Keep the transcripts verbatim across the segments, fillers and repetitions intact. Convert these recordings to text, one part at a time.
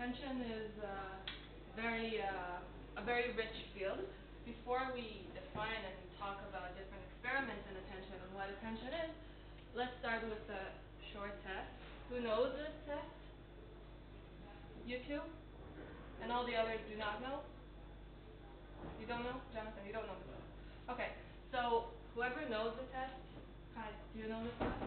attention is uh, very uh, a very rich field. Before we define and talk about different experiments in attention and what attention is, let's start with a short test. Who knows this test? You two? And all the others do not know? You don't know? Jonathan, you don't know this test. Okay, so whoever knows the test, hi, do you know this test?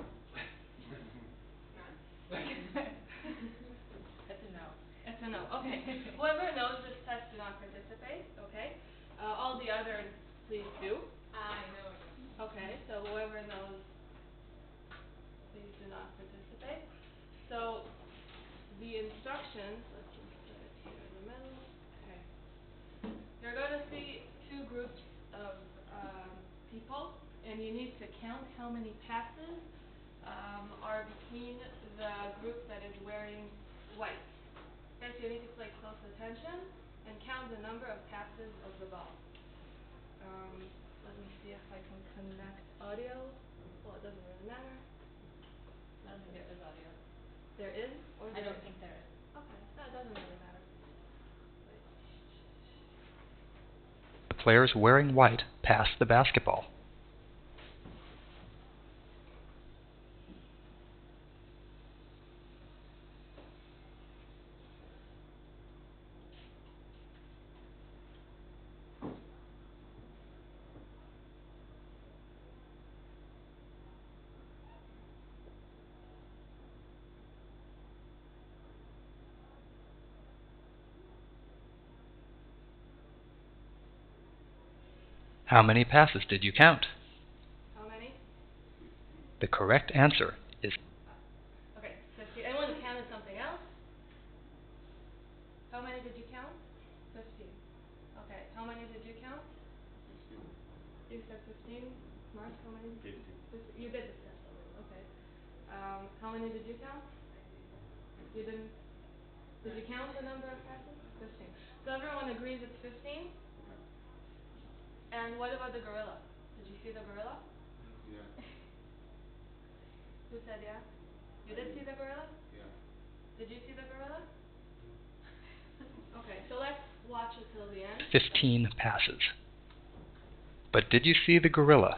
It's a no. It's a no. Okay. Whoever knows this test do not participate. Okay. Uh, all the others, please do. I know it. Okay. So whoever knows, please do not participate. So the instructions. Let's just put it here in the middle. Okay. You're going to see two groups of um, people, and you need to count how many passes um, are between the group that is wearing white. Okay, so you need to pay close attention and count the number of passes of the ball. Um, let me see if I can connect audio. Well, it doesn't really matter. I don't think there is audio. There is? Or I there don't is? think there is. Okay, that doesn't really matter. The players wearing white pass the basketball. How many passes did you count? How many? The correct answer is Okay, fifty. Anyone counted something else? How many did you count? Fifteen. Okay, how many did you count? Fifteen. You said fifteen. Mark, how many? Fifteen. Fifteen. You did this test already. Okay. Um, how many did you count? You didn't. Did you count the number of passes? Fifteen. So everyone agrees it's fifteen? And what about the gorilla? Did you see the gorilla? Yeah. Who said yeah? You did see the gorilla? Yeah. Did you see the gorilla? Okay, so let's watch it till the end. fifteen passes. But did you see the gorilla?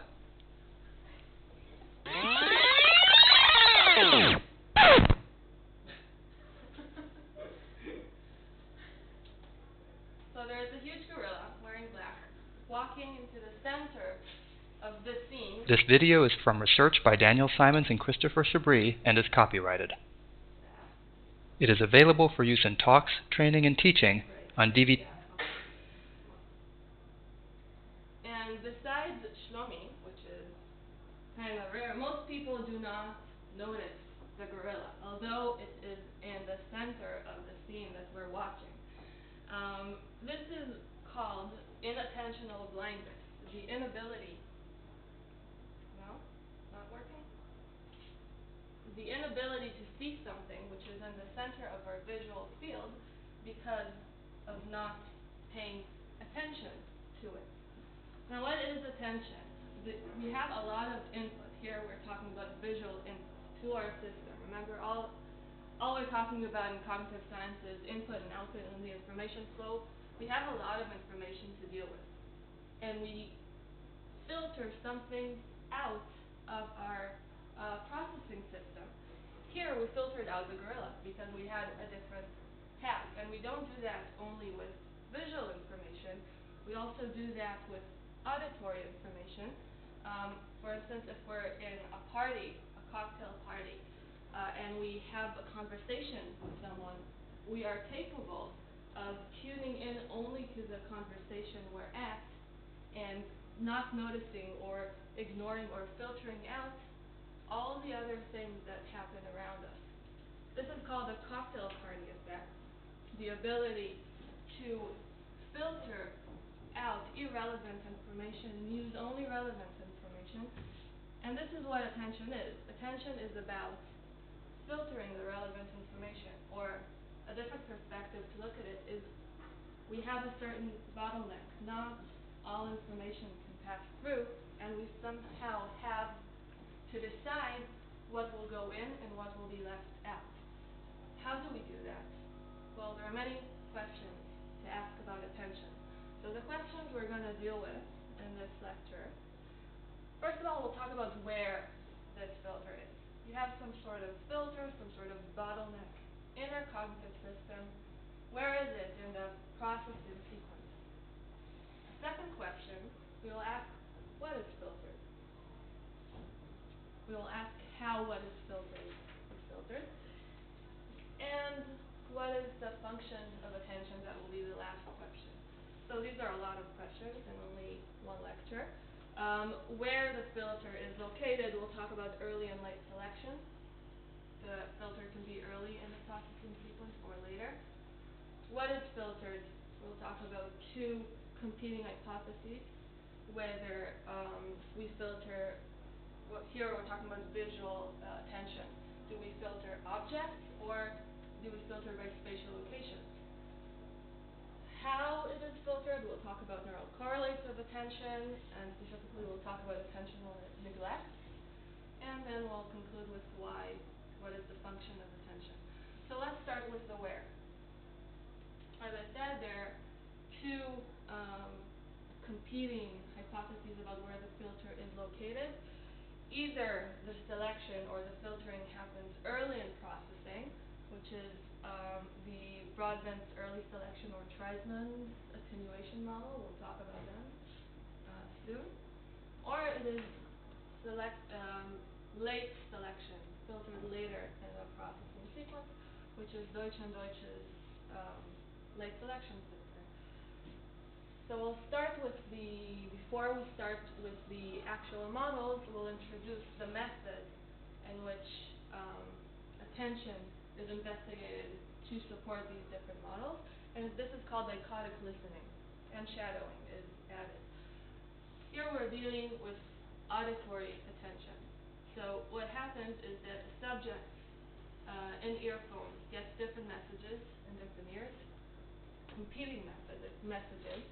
So there is a huge gorilla wearing black walking into the center of this scene. This video is from research by Daniel Simons and Christopher Chabris and is copyrighted. It is available for use in talks, training, and teaching on D V D. And besides Shlomi, which is kind of rare, most people do not notice the gorilla, although it is in the center of the scene that we're watching. Um, this is called inattentional blindness, the inability, no, not working? The inability to see something which is in the center of our visual field because of not paying attention to it. Now, what is attention? The, we have a lot of input. Here we're talking about visual input to our system. Remember, all, all we're talking about in cognitive science is input and output and the information flow. We have a lot of information to deal with. And we filter something out of our uh, processing system. Here we filtered out the gorilla because we had a different task. And we don't do that only with visual information. We also do that with auditory information. Um, for instance, if we're in a party, a cocktail party, uh, and we have a conversation with someone, we are capable of tuning in only to the conversation we're at and not noticing or ignoring or filtering out all the other things that happen around us. This is called the cocktail party effect, the ability to filter out irrelevant information and use only relevant information. And this is what attention is. Attention is about filtering the relevant information, or a different perspective to look at it is we have a certain bottleneck. Not all information can pass through, and we somehow have to decide what will go in and what will be left out. How do we do that? Well, there are many questions to ask about attention. So the questions we're going to deal with in this lecture, first of all, we'll talk about where this filter is. You have some sort of filter, some sort of bottleneck in our cognitive system. Where is it in the processing sequence? Second question, we will ask what is filtered. We will ask how what is filtered is filtered. And what is the function of attention? That will be the last question. So these are a lot of questions in only one lecture. Um, where the filter is located, we'll talk about early and late selection. The filter can be early in the processing sequence or later. What is filtered? We'll talk about two competing hypotheses, whether um, we filter, well, here we're talking about visual uh, attention. Do we filter objects or do we filter by spatial locations? How it is filtered, we'll talk about neural correlates of attention, and specifically we'll talk about attentional neglect. And then we'll conclude with why, what is the function of attention. So let's start with the where. As I said, there are two um, competing hypotheses about where the filter is located. Either the selection or the filtering happens early in processing, which is um, the Broadbent's early selection or Treisman's attenuation model. We'll talk about them uh, soon. Or it is select, um, late selection, filtered later in the processing sequence, which is Deutsch and Deutsch's um, late selection filter. So we'll start with the, before we start with the actual models, we'll introduce the method in which um, attention is investigated to support these different models. And this is called dichotic listening, and shadowing is added. Here we're dealing with auditory attention. So what happens is that the subject uh, in earphones gets different messages in different ears, competing method, messages,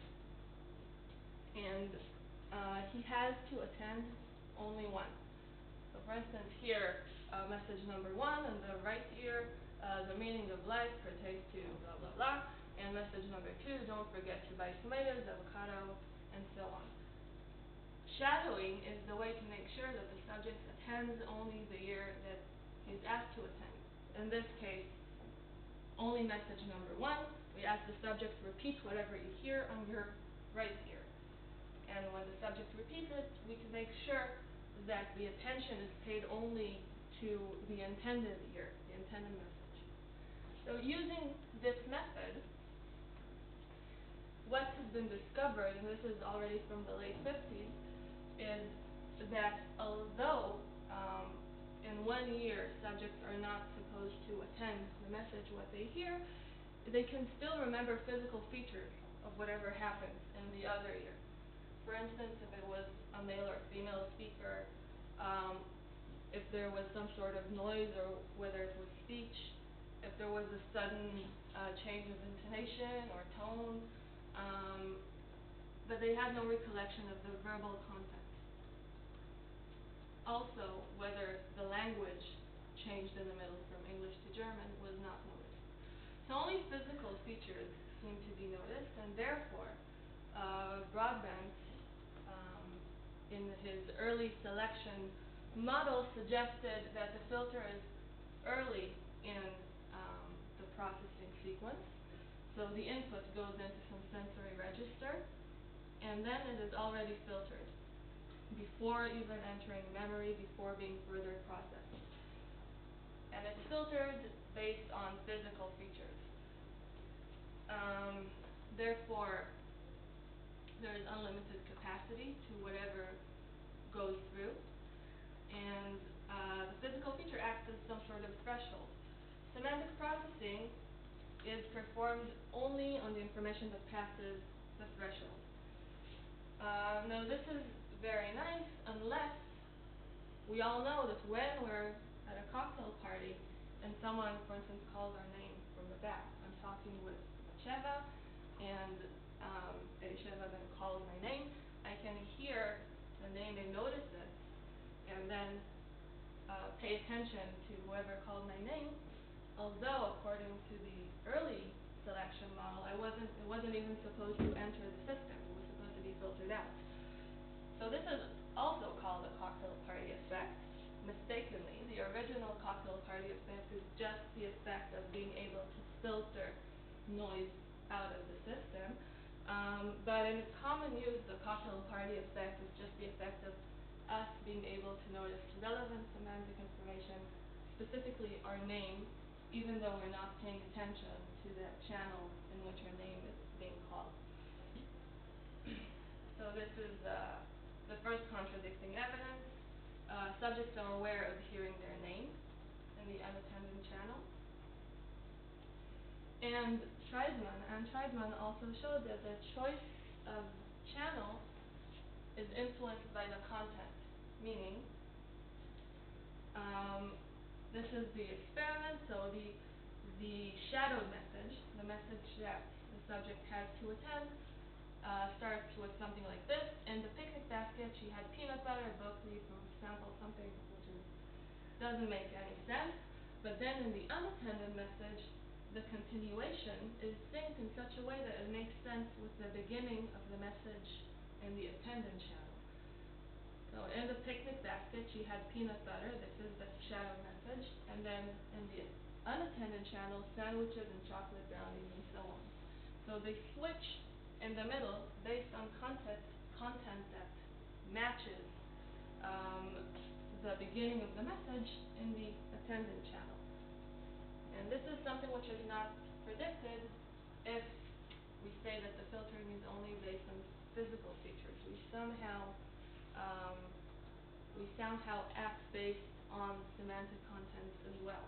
and uh, he has to attend only one. So for instance, here, uh, message number one in the right ear, uh, the meaning of life pertains to blah, blah, blah, and message number two, don't forget to buy tomatoes, avocado, and so on. Shadowing is the way to make sure that the subject attends only the ear that he's asked to attend. In this case, only message number one. We ask the subject to repeat whatever you hear on your right ear. And when the subject repeats it, we can make sure that the attention is paid only to the intended ear, the intended message. So using this method, what has been discovered, and this is already from the late fifties, is that although um, in one year subjects are not supposed to attend the message what they hear, they can still remember physical features of whatever happens in the other ear. For instance, if it was a male or female speaker, um, if there was some sort of noise or whether it was speech, if there was a sudden uh, change of intonation or tone, um, but they had no recollection of the verbal content. Also, whether the language changed in the middle from English to German was not noticed. So only physical features seem to be noticed, and therefore, uh, Broadbent, um, in his early selection model, suggested that the filter is early in um, the processing sequence. So the input goes into some sensory register, and then it is already filtered before even entering memory, before being further processed. And it's filtered based on physical features. Um, therefore, there is unlimited capacity to whatever goes through. And uh, the physical feature acts as some sort of threshold. Semantic processing is performed only on the information that passes the threshold. Uh, now this is very nice unless we all know that when we're at a cocktail party and someone, for instance, calls our name from the back. I'm talking with Sheva, and um, Elisheva then calls my name. I can hear the name and notice it, and then uh, pay attention to whoever called my name, although according to the early selection model, I wasn't, it wasn't even supposed to enter the system. It was supposed to be filtered out. So this is also called the cocktail party effect, mistakenly. The original cocktail party effect is just the effect of being able to filter noise out of the system. Um, but in its common use, the cocktail party effect is just the effect of us being able to notice relevant semantic information, specifically our name, even though we're not paying attention to that channel in which our name is being called. So this is uh, the first contradicting evidence. Uh, subjects are aware of hearing their name in the unattended channel. And Treisman and Treisman also showed that the choice of channel is influenced by the content, meaning um, this is the experiment, so the the shadowed message, the message that the subject has to attend, uh, starts with something like this. In the picnic basket, she had peanut butter, buckwheat, for example, something which is, doesn't make any sense. But then in the unattended message, the continuation is synced in such a way that it makes sense with the beginning of the message in the attended channel. So in the picnic basket, she had peanut butter. This is the shadow message. And then in the unattended channel, sandwiches and chocolate brownies and so on. So they switch in the middle based on content, content that matches um, the beginning of the message in the attended channel. And this is something which is not predicted if we say that the filtering is only based on physical features. We somehow um, we somehow act based on semantic content as well.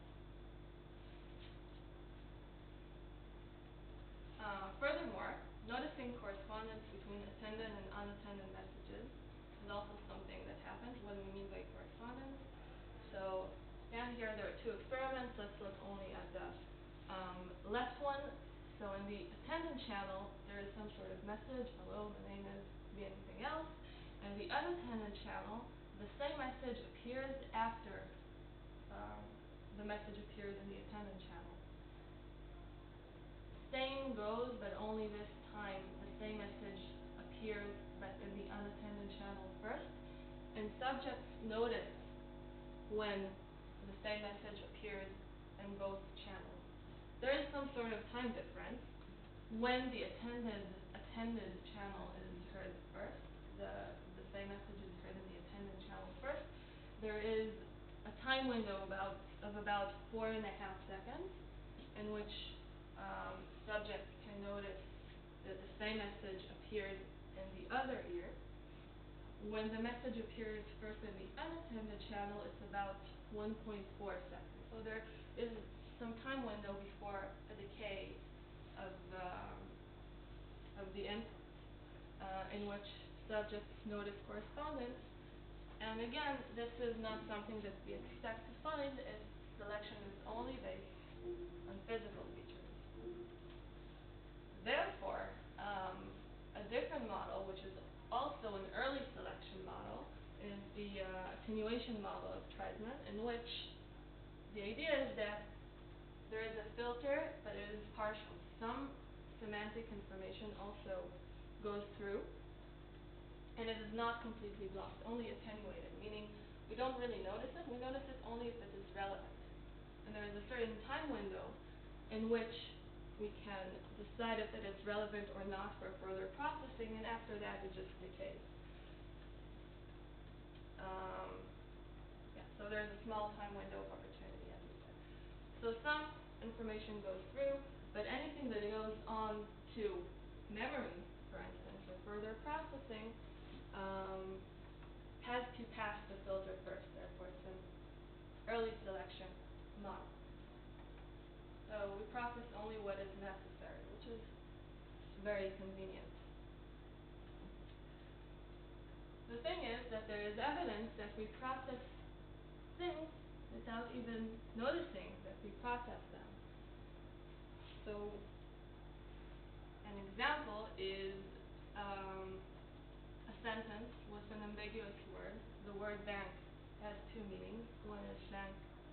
Uh, furthermore, noticing correspondence between attended and unattended messages is also something that happens. What do we mean by correspondence? So down here there are two experiments. Let's look only at the um, left one. So in the attended channel, there is some sort of message, hello, my name is, be anything else. And the unattended channel, the same message appears after um, the message appears in the attended channel. Same goes, but only this time the same message appears but in the unattended channel first. And subjects notice when the same message appears in both channels. There is some sort of time difference. When the attended attended channel is heard first, the the same message is heard in the attended channel first, there is a time window about of about four and a half seconds in which um, subjects can notice that the same message appears in the other ear. When the message appears first in the unattended channel, it's about one point four seconds. So there is some time window before a decay of um, of the input, uh, in which subjects notice correspondence. And again, this is not something that we expect to find if selection is only based on physical features. Therefore, um, a different model, which is also an early selection model, is the uh, attenuation model of Treisman, in which the idea is that there is a filter, but it is partial. Some semantic information also goes through, and it is not completely blocked, only attenuated, meaning we don't really notice it. We notice it only if it is relevant. And there is a certain time window in which we can decide if it is relevant or not for further processing, and after that it just decays. Um, yeah, so there's a small time window of opportunity, as we said. So some information goes through, but anything that goes on to memory, for instance, or further processing, um, has to pass the filter first. Therefore, it's an early selection model. So we process only what is necessary, which is very convenient. The thing is that there is evidence that we process things without even noticing that we process them. So an example is um, a sentence with an ambiguous word. The word bank has two meanings. One is bank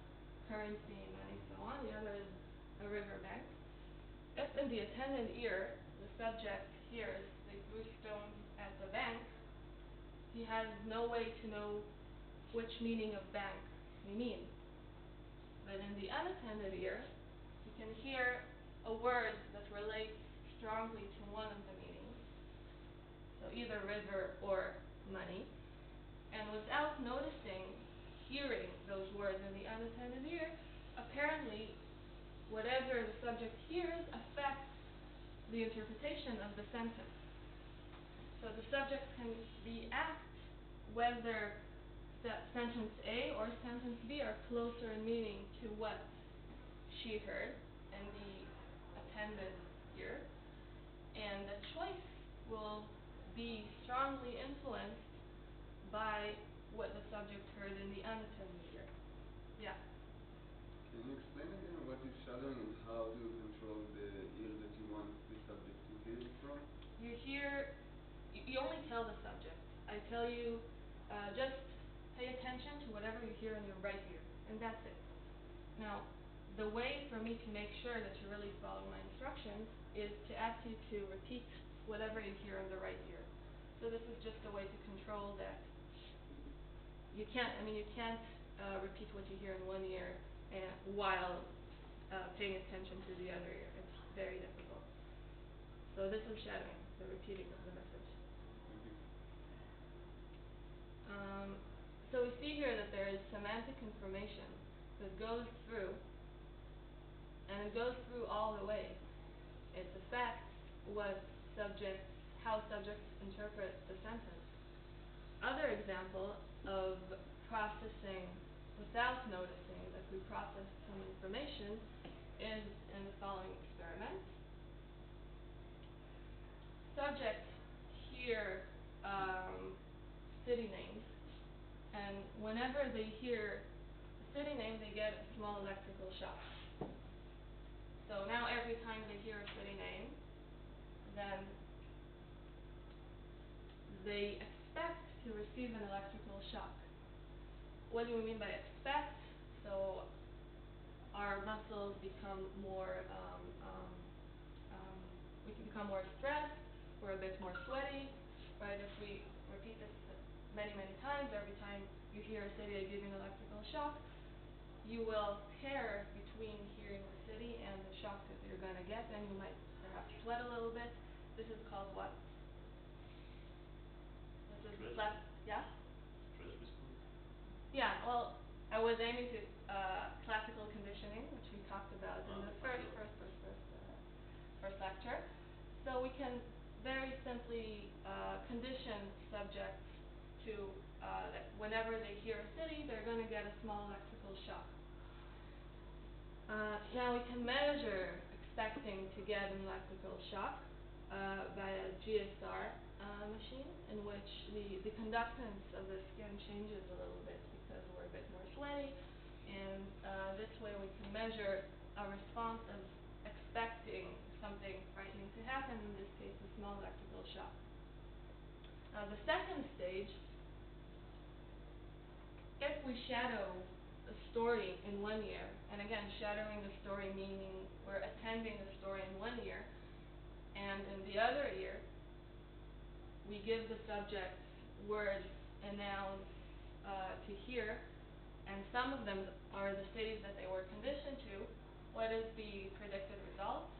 currency, money, so on. The other is a riverbank. If in the attendant ear, the subject hears they threw stones at the bank, he has no way to know which meaning of bank we mean. But in the unattended ear, he can hear a word that relates strongly to one of the meanings, so either river or money, and without noticing, hearing those words in the unattended ear, apparently whatever the subject hears affects the interpretation of the sentence. So the subject can be asked whether se- sentence A or sentence B are closer in meaning to what she heard in the attended ear, and the choice will be strongly influenced by what the subject heard in the unattended ear. Yeah. Can you explain again what is shadowing and how do you control the ear that you want the subject to hear from? You hear, you, you only tell the subject. I tell you, uh, just pay attention to whatever you hear in your right ear, and that's it. Now, the way for me to make sure that you really follow my instructions is to ask you to repeat whatever you hear in the right ear. So this is just a way to control that. You can't, I mean, you can't uh, repeat what you hear in one ear and while uh, paying attention to the other ear. It's very difficult. So this is shadowing, the repeating of the message. Um, so we see here that there is semantic information that goes through, and it goes through all the way. It affects what subjects, how subjects interpret the sentence. Other example of processing without noticing that we process some information is in the following experiment. Subjects hear um, city names, and whenever they hear a city name, they get a small electrical shock. So now every time they hear a city name, then they expect to receive an electrical shock. What do we mean by expect? So our muscles become more, um, um, um, we can become more stressed, we're a bit more sweaty, right? If we repeat this many, many times, every time you hear a city, I give you an electrical shock, you will pair between hearing the city and the shock that you're going to get, and you might perhaps sweat a little bit. This is called what? This is Stress. less, yeah? Stress response? Yeah, well, I was aiming to uh, classical conditioning, which we talked about in Ah, the first, okay. first, first, first, uh, first lecture. So we can very simply uh, condition subjects to, uh, that whenever they hear a city, they're going to get a small electrical shock. Uh, now we can measure expecting to get an electrical shock uh, by a G S R uh, machine, in which the, the conductance of the skin changes a little bit because we're a bit more sweaty, and uh, this way we can measure a response of expecting something frightening to happen, in this case a small electrical shock. Now the second stage, if we shadow a story in one ear, and again shadowing the story meaning we're attending the story in one ear, and in the other ear we give the subject words and nouns uh, to hear, and some of them are the cities that they were conditioned to, what is the predicted result?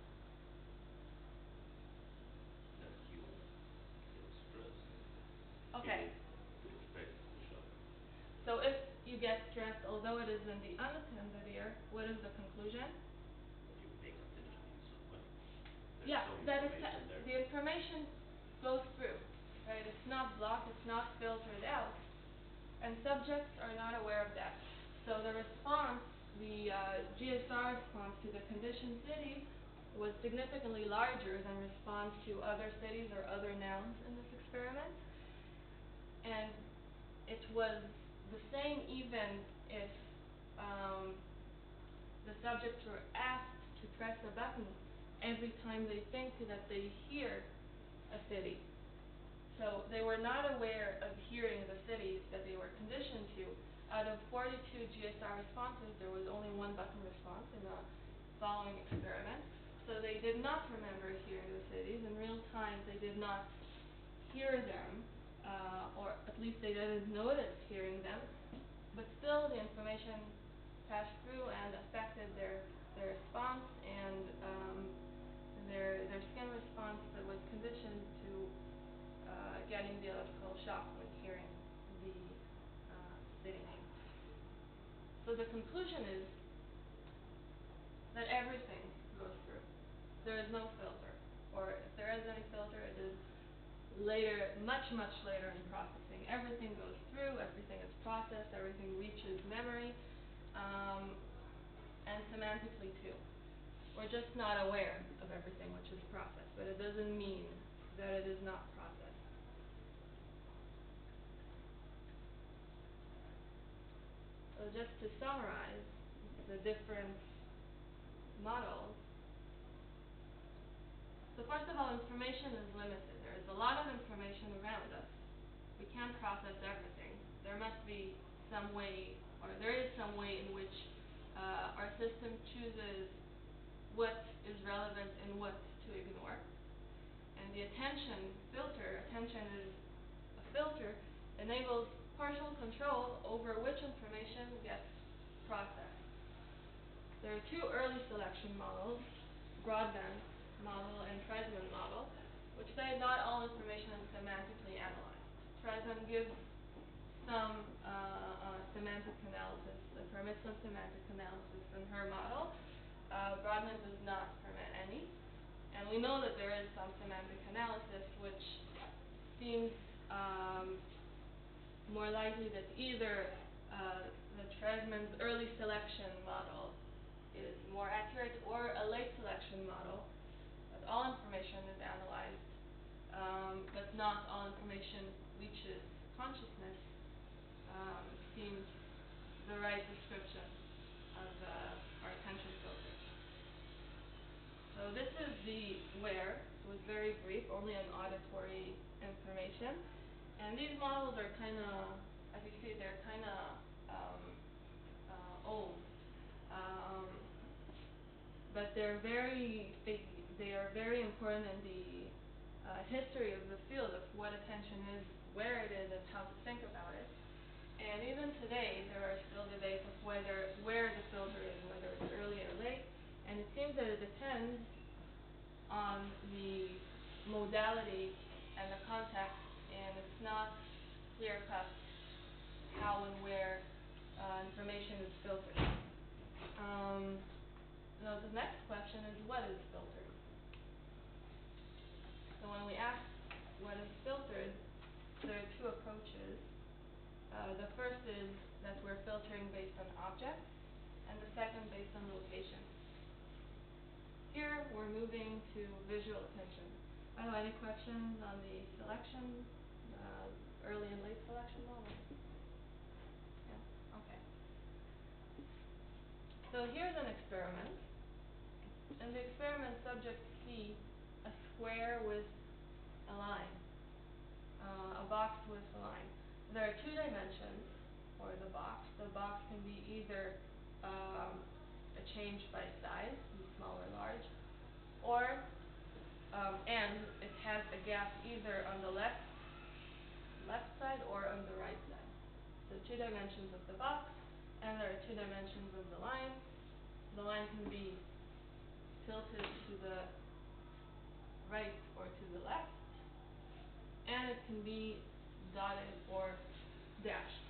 That he will get stressed. Okay. He will expect the shock. So if you get stressed, although it is in the unattended ear, what is the conclusion? That you pay attention in some way. There's Yeah, some that is information there. the information goes through, right? It's not blocked, it's not filtered out, and subjects are not aware of that. So the response, the uh, G S R response to the conditioned city was significantly larger than response to other cities or other nouns in this experiment, and it was the same even if um, the subjects were asked to press a button every time they think that they hear a city. So they were not aware of hearing the cities that they were conditioned to out of forty-two G S R responses, there was only one button response in the following experiment. So they did not remember hearing the cities. In real time, they did not hear them, uh, or at least they didn't notice hearing them. But still, the information passed through and affected their their response and um, their their skin response that was conditioned to uh, getting the electrical shock when hearing the uh, city name. So the conclusion is that everything goes through. There is no filter, or if there is any filter, it is later, much, much later in processing. Everything goes through, everything is processed, everything reaches memory, um, and semantically too. We're just not aware of everything which is processed, but it doesn't mean that it is not processed. So just to summarize the different models. So first of all, information is limited. There is a lot of information around us. We can't process everything. There must be some way, or there is some way in which uh, our system chooses what is relevant and what to ignore. And the attention filter, attention is a filter, enables partial control over which information gets processed. There are two early selection models, Broadbent model and Treisman model, which say not all information is semantically analyzed. Treisman gives some uh, uh, semantic analysis, uh, permits some semantic analysis in her model. Uh, Broadbent does not permit any. And we know that there is some semantic analysis, which seems um, more likely that either uh, the Treisman's early selection model is more accurate, or a late selection model, that all information is analyzed, um, but not all information reaches consciousness, um, seems the right description of uh, our attention filter. So this is the where. It was very brief, only on auditory information. And these models are kind of, as you see, they're kind of um, uh, old. Um, but they're very, they, they are very important in the uh, history of the field of what attention is, where it is, and how to think about it. And even today, there are still debates of whether, where the filter is, whether it's early or late. And it seems that it depends on the modality and the context, and it's not clear-cut how and where uh, information is filtered. Um, now the next question is, what is filtered? So when we ask what is filtered, there are two approaches. Uh, the first is that we're filtering based on objects, and the second based on location. Here we're moving to visual attention. By the way, any questions on the selection, uh, early and late selection model? Yeah, okay. So here's an experiment. In the experiment, subjects see a square with a line, uh, a box with a line. There are two dimensions for the box. The box can be either um, changed by size, small or large, or um, and it has a gap either on the left left side or on the right side. So two dimensions of the box, and there are two dimensions of the line. The line can be tilted to the right or to the left, and it can be dotted or dashed.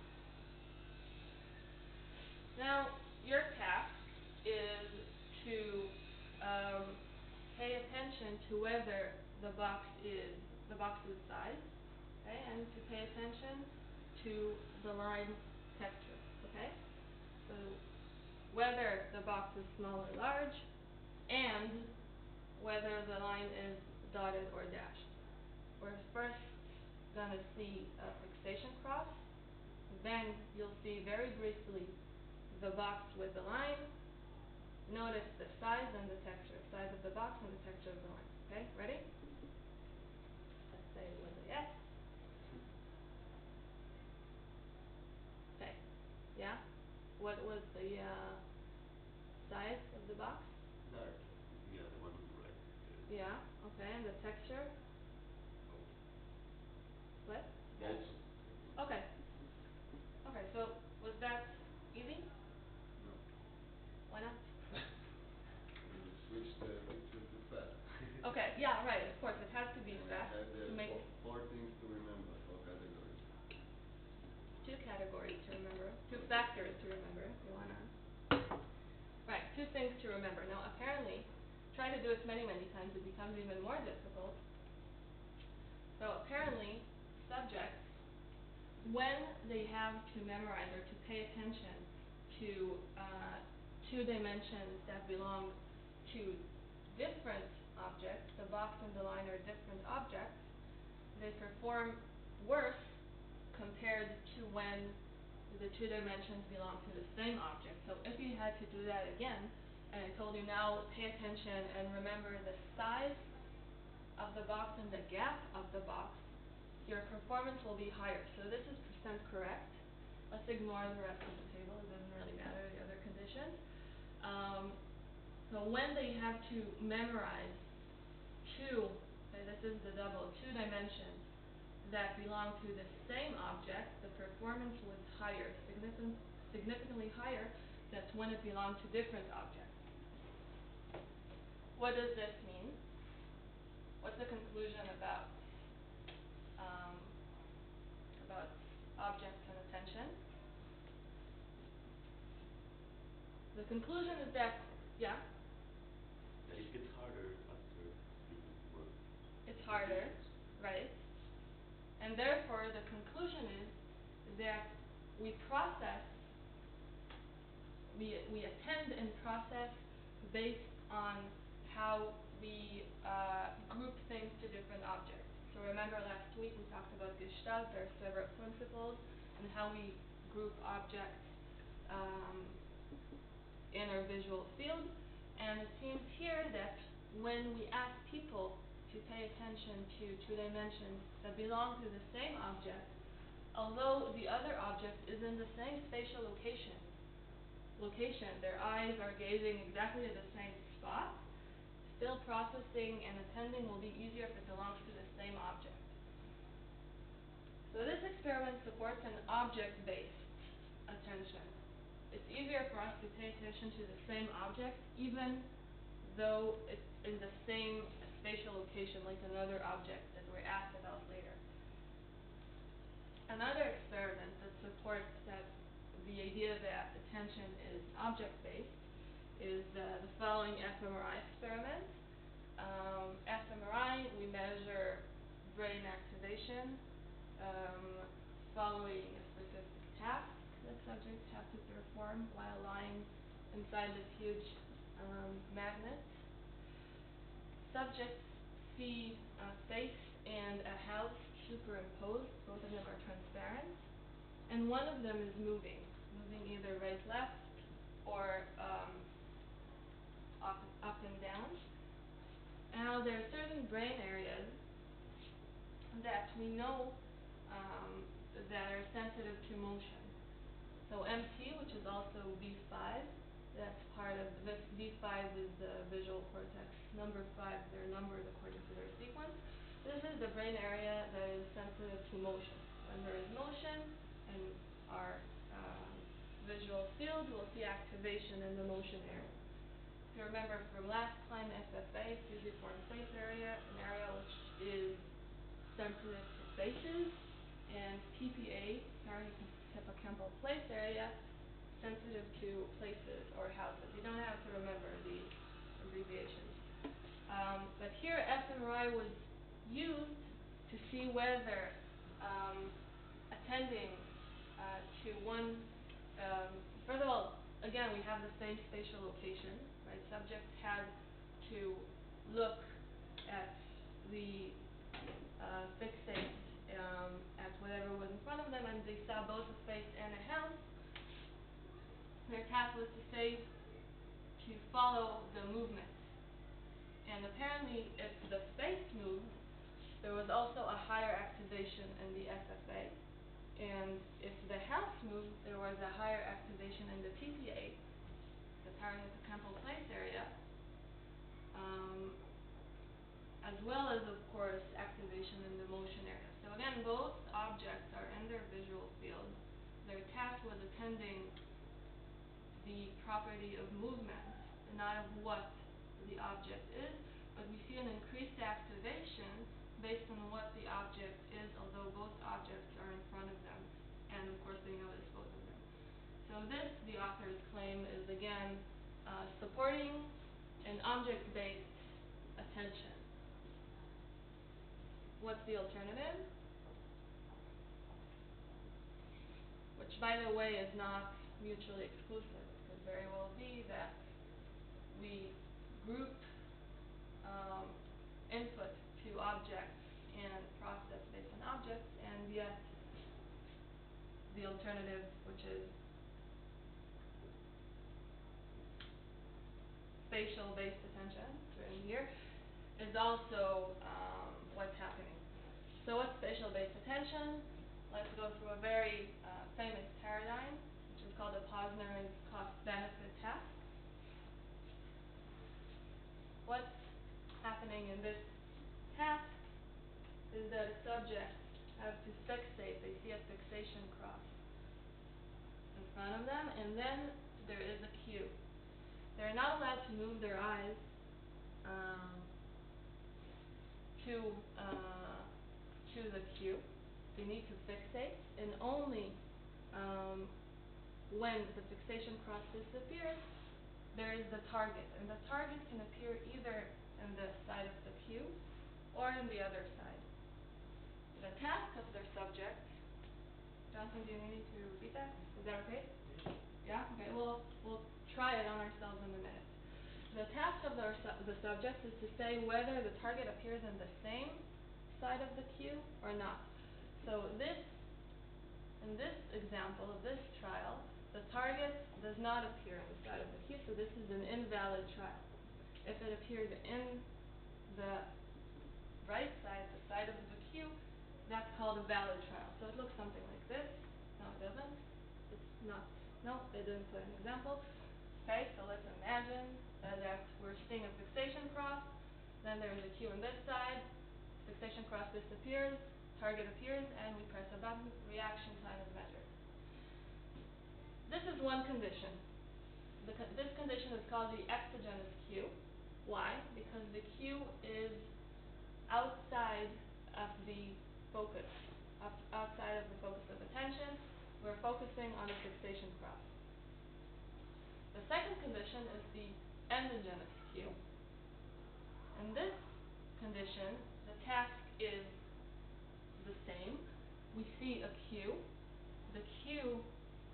Now, your task is to um, pay attention to whether the box is the box's size, okay, and to pay attention to the line texture, okay? So whether the box is small or large, and whether the line is dotted or dashed. We're first gonna see a fixation cross, then you'll see very briefly the box with the line. Notice the size and the texture, size of the box and the texture of the line. Okay, ready? Let's say it was a yes. Okay, with the uh size of the box? Large, yeah, the one on the right. Uh, Yeah, okay, and the texture? oh, What? Also. Okay. Okay, so was that easy? No. Why not? You switch the picture too fast. Okay, yeah, right, of course, it has to be And fast I had to the make four, four things to remember, four categories. two categories to remember, two factors to remember, if you wanna. Right, two things to remember. Now apparently, try to do this many, many times, it becomes even more difficult. So apparently, subjects, when they have to memorize or to pay attention to uh two dimensions that belong to different objects, the box and the line are different objects, they perform worse compared to when the two dimensions belong to the same object. So if you had to do that again, and I told you now pay attention and remember the size of the box and the gap of the box, your performance will be higher. So this is percent correct. Let's ignore the rest of the table, it doesn't really matter, the other conditions. Um so when they have to memorize two, okay, this is the double, two dimensions that belong to the same object, the performance was higher, significant, significantly higher than when it belonged to different objects. What does this mean? What's the conclusion about um about objects and attention? The conclusion is that, yeah, That it gets harder after you work. it's harder, right? And therefore the conclusion is that we process, we we attend and process based on how we uh group things to different objects. So remember last week we talked about Gestalt, there are several principles and how we group objects um in our visual field, and it seems here that when we ask people to pay attention to two dimensions that belong to the same object, although the other object is in the same spatial location, location, their eyes are gazing exactly at the same spot, still processing and attending will be easier if it belongs to the same object. So this experiment supports an object-based attention. It's easier for us to pay attention to the same object even though it's in the same spatial location like another object that we're asked about later. Another experiment that supports that the idea that attention is object-based is uh, the following fMRI experiment. Um, fMRI, we measure brain activation um following a specific task that subjects have to perform while lying inside this huge um magnet. Subjects see a face and a house superimposed, both of them are transparent, and one of them is moving, moving either right left or um up up and down. Now there are certain brain areas that we know um that are sensitive to motion. So M T, which is also V five, that's part of this, V five is the visual cortex, number five, they're numbered according to their sequence. This is the brain area that is sensitive to motion. When there is motion in our um visual field, we'll see activation in the motion area. If you remember from last time, F F A, fusiform face area, an area which is sensitive to faces, and P P A, parahippocampal place area, sensitive to places or houses. You don't have to remember the abbreviations. Um, but here fMRI was used to see whether um, attending uh, to one, um, first of all, again we have the same spatial location, right? Subjects had to look at the uh fixate um at whatever was in front of them, and they saw both a face and a house. Their task was to say, to follow the movement. And apparently if the face moved, there was also a higher activation in the F F A And if the house moved, there was a higher activation in the T P A, the target hippocampal place area, um, as well as, of course, activation in the motion area. So again, both objects are in their visual field. Their task was attending the property of movement, not of what the object is, but we see an increased activation based on what the object is, although both objects are in front of them, and of course they notice both of them. So this, the authors claim, is again uh, supporting an object-based attention. What's the alternative? Which, by the way, is not mutually exclusive. It could very well be that we group um, input to objects and process based on objects, and yet the alternative, which is spatial-based attention, written here, is also um, what's happening. So what's spatial-based attention? Let's go through a very uh, famous paradigm, which is called the Posner's cost-benefit task. What's happening in this task is that a subject has to fixate. They see a fixation cross in front of them, and then there is a cue. They're not allowed to move their eyes um, to uh, to the cue. They need to fixate, and only um, when the fixation cross disappears, there is the target, and the target can appear either in the side of the cue or in the other side. The task of their subject. Jonathan, do you need to repeat that? Is that okay? Yeah? Okay, we'll, we'll try it on ourselves in a minute. The task of the, the subject is to say whether the target appears in the same side of the cue or not. So this, in this example of this trial, the target does not appear on the side of the cue, so this is an invalid trial. If it appears in the right side, the side of the cue, that's called a valid trial. So it looks something like this. No, it doesn't. It's not. No, they didn't put an example. Okay, so let's imagine uh, that we're seeing a fixation cross. Then there's a cue on this side. Fixation cross disappears. Target appears, and we press a button. Reaction time is measured. This is one condition. The co this condition is called the exogenous cue. Why? Because the cue is outside of the focus, up, outside of the focus of attention. We're focusing on the fixation cross. The second condition is the endogenous cue. In this condition, the task is the same. We see a cue. The cue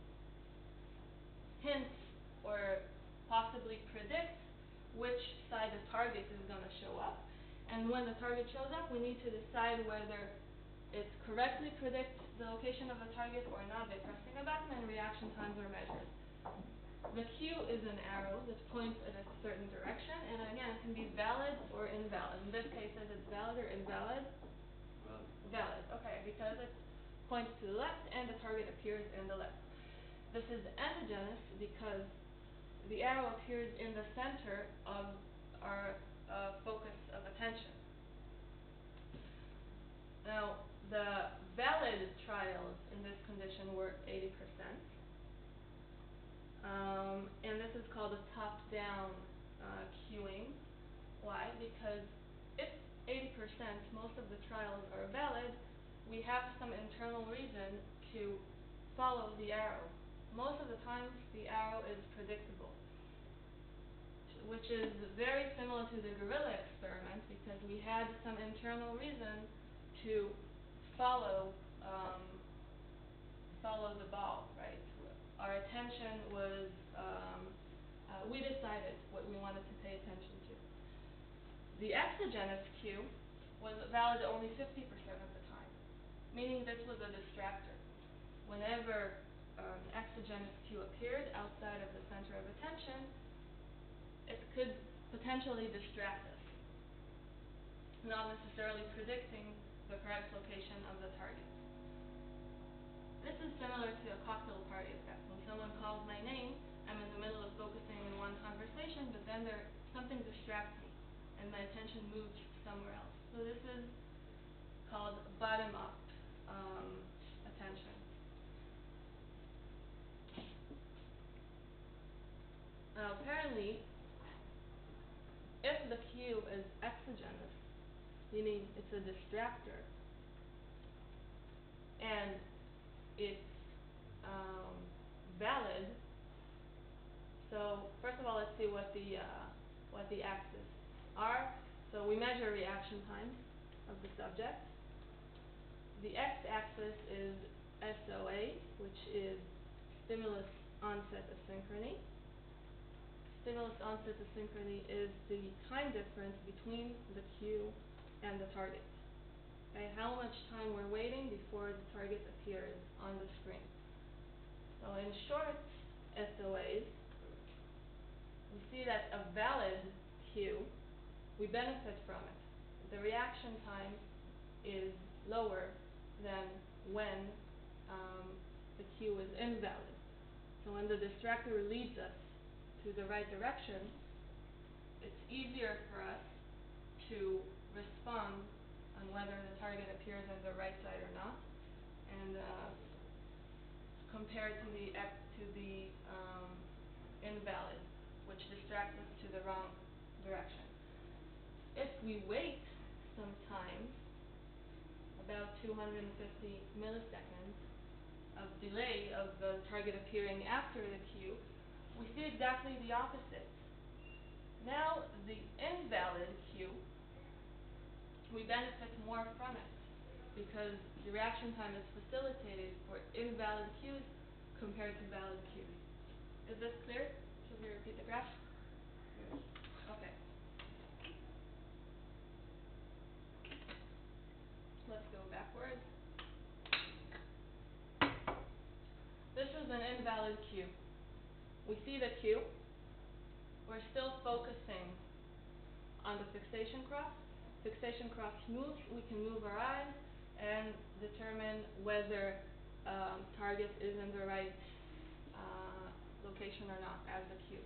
hints or possibly predicts which side the target is going to show up. And when the target shows up, we need to decide whether it correctly predicts the location of the target or not by pressing a button, and reaction times are measured. The cue is an arrow that points in a certain direction, and again, it can be valid or invalid. In this case, is it valid or invalid? Valid. Valid, okay, because it points to the left and the target appears in the left. This is endogenous because the arrow appears in the center of our uh, focus of attention. Now, the valid trials in this condition were eighty percent. Um, and this is called a top-down uh, cueing. Why? Because if eighty percent, most of the trials are valid, we have some internal reason to follow the arrow. Most of the times, the arrow is predictable, which is very similar to the gorilla experiment because we had some internal reason to follow um, follow the ball, right? Our attention was, um, uh, we decided what we wanted to pay attention to. The exogenous cue was valid only fifty percent of the time, meaning this was a distractor. Whenever um, exogenous cue appeared outside of the center of attention, it could potentially distract us, not necessarily predicting the correct location of the target. to a cocktail party effect. When someone calls my name, I'm in the middle of focusing in one conversation, but then there something distracts me, and my attention moves somewhere else. So this is called bottom-up um, attention. Now, apparently, if the cue is exogenous, meaning it's a distractor, and it's um, valid. So first of all, let's see what the uh, what the axes are. So we measure reaction time of the subject. The x-axis is S O A, which is stimulus onset asynchrony. Stimulus onset asynchrony is the time difference between the cue and the target. Okay, how much time we're waiting before the target appears on the screen. So in short S O As, we see that a valid cue, we benefit from it. The reaction time is lower than when um, the cue is invalid. So when the distractor leads us to the right direction, it's easier for us to respond on whether the target appears on the right side or not, and uh, compared to the to the um, invalid, which distracts us to the wrong direction. If we wait some time, about two hundred fifty milliseconds of delay of the target appearing after the cue, we see exactly the opposite. Now, the invalid cue, we benefit more from it because the reaction time is facilitated for invalid cues compared to valid cues. Is this clear? Should we repeat the graph? Yes. Okay. Let's go backwards. This is an invalid cue. We see the cue. We're still focusing on the fixation cross. Fixation cross moves. We can move our eyes and determine whether um, target is in the right uh, location or not as the cue.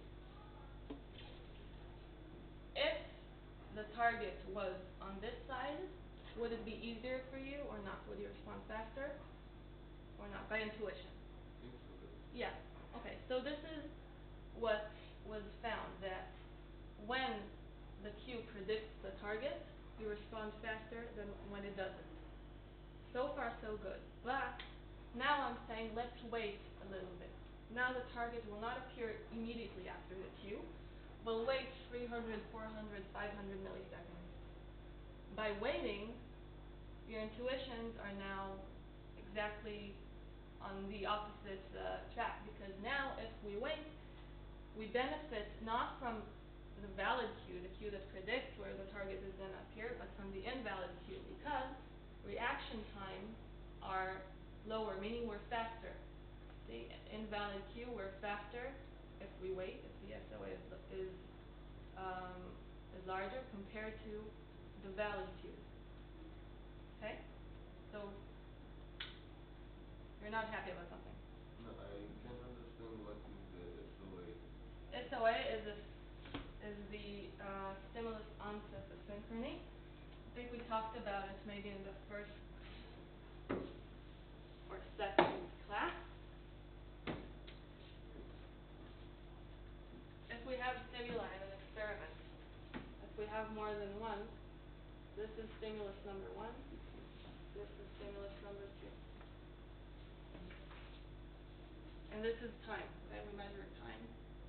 If the target was on this side, would it be easier for you or not? Would you respond faster or not? By intuition. I think so, but Yeah. Okay. So this is what was found, that when the cue predicts the target, you respond faster than when it doesn't. So far, so good. But now I'm saying let's wait a little bit. Now the target will not appear immediately after the cue. We'll wait three hundred, four hundred, five hundred milliseconds. By waiting, your intuitions are now exactly on the opposite uh, track, because now if we wait, we benefit not from the valid cue, the cue that predicts where the target is going to appear, but from the invalid cue, because reaction times are lower, meaning we're faster. The invalid cue, we're faster if we wait, if the S O A is, is, um, is larger compared to the valid cue. Okay? So, you're not happy about something. no, I can't understand what is the S O A. S O A is a, is the uh, stimulus onset asynchrony. I think we talked about it maybe in the first or second class. If we have stimuli in an experiment, if we have more than one, this is stimulus number one, this is stimulus number two. And this is time, okay? We measure time.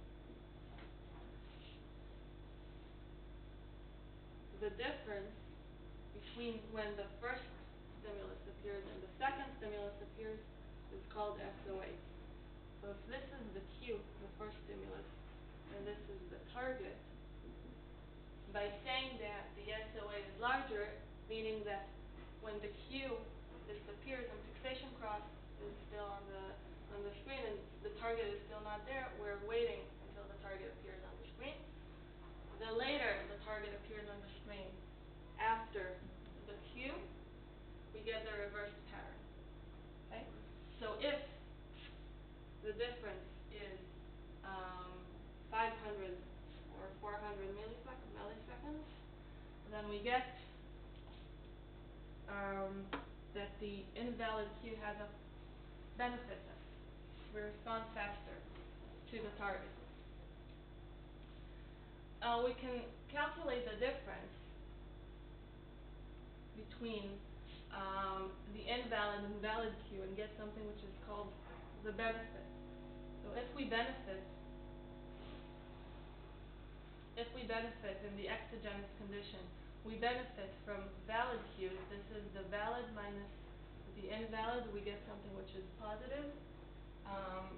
The difference between when the first stimulus appears and the second stimulus appears is called S O A. So if this is the cue, the first stimulus, and this is the target, by saying that the S O A is larger, meaning that when the cue disappears and fixation cross is still on the on the screen and the target is still not there, we're waiting until the target appears on the screen. The later the target appears on the screen after the cue, we get the reverse pattern. Okay? So if we get um, that the invalid cue has a benefit us. We respond faster to the target. Uh, we can calculate the difference between um, the invalid and valid cue and get something which is called the benefit. So if we benefit, if we benefit in the exogenous condition, we benefit from valid cues. This is the valid minus the invalid. We get something which is positive. Um,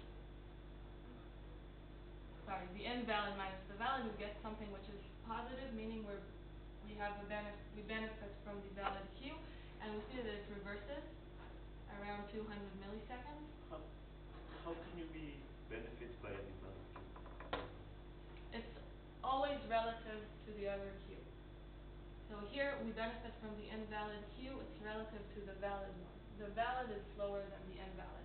sorry, the invalid minus the valid, we get something which is positive, meaning we're we have a benefit, we benefit from the valid cue, and we see that it reverses around two hundred milliseconds. How, how can you be benefit by the valid cue? It's always relative to the other cue. So here we benefit from the invalid cue, it's relative to the valid one. The valid is slower than the invalid.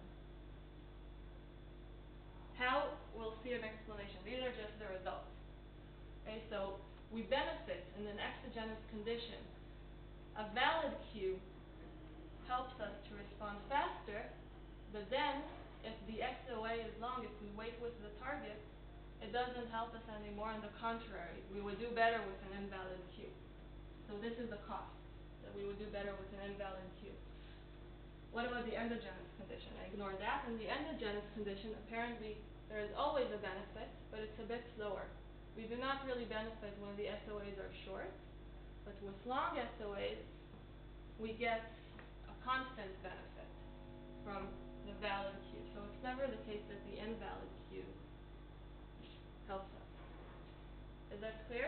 How? We'll see an explanation. These are just the results. Okay, so we benefit in an exogenous condition. A valid cue helps us to respond faster, but then if the X O A is long, if we wait with the target, it doesn't help us anymore. On the contrary, we would do better with an invalid cue. So this is the cost, that we would do better with an invalid cue. What about the endogenous condition? I ignore that. In the endogenous condition, apparently there is always a benefit, but it's a bit slower. We do not really benefit when the S O As are short, but with long S O As, we get a constant benefit from the valid cue. So it's never the case that the invalid cue helps us. Is that clear?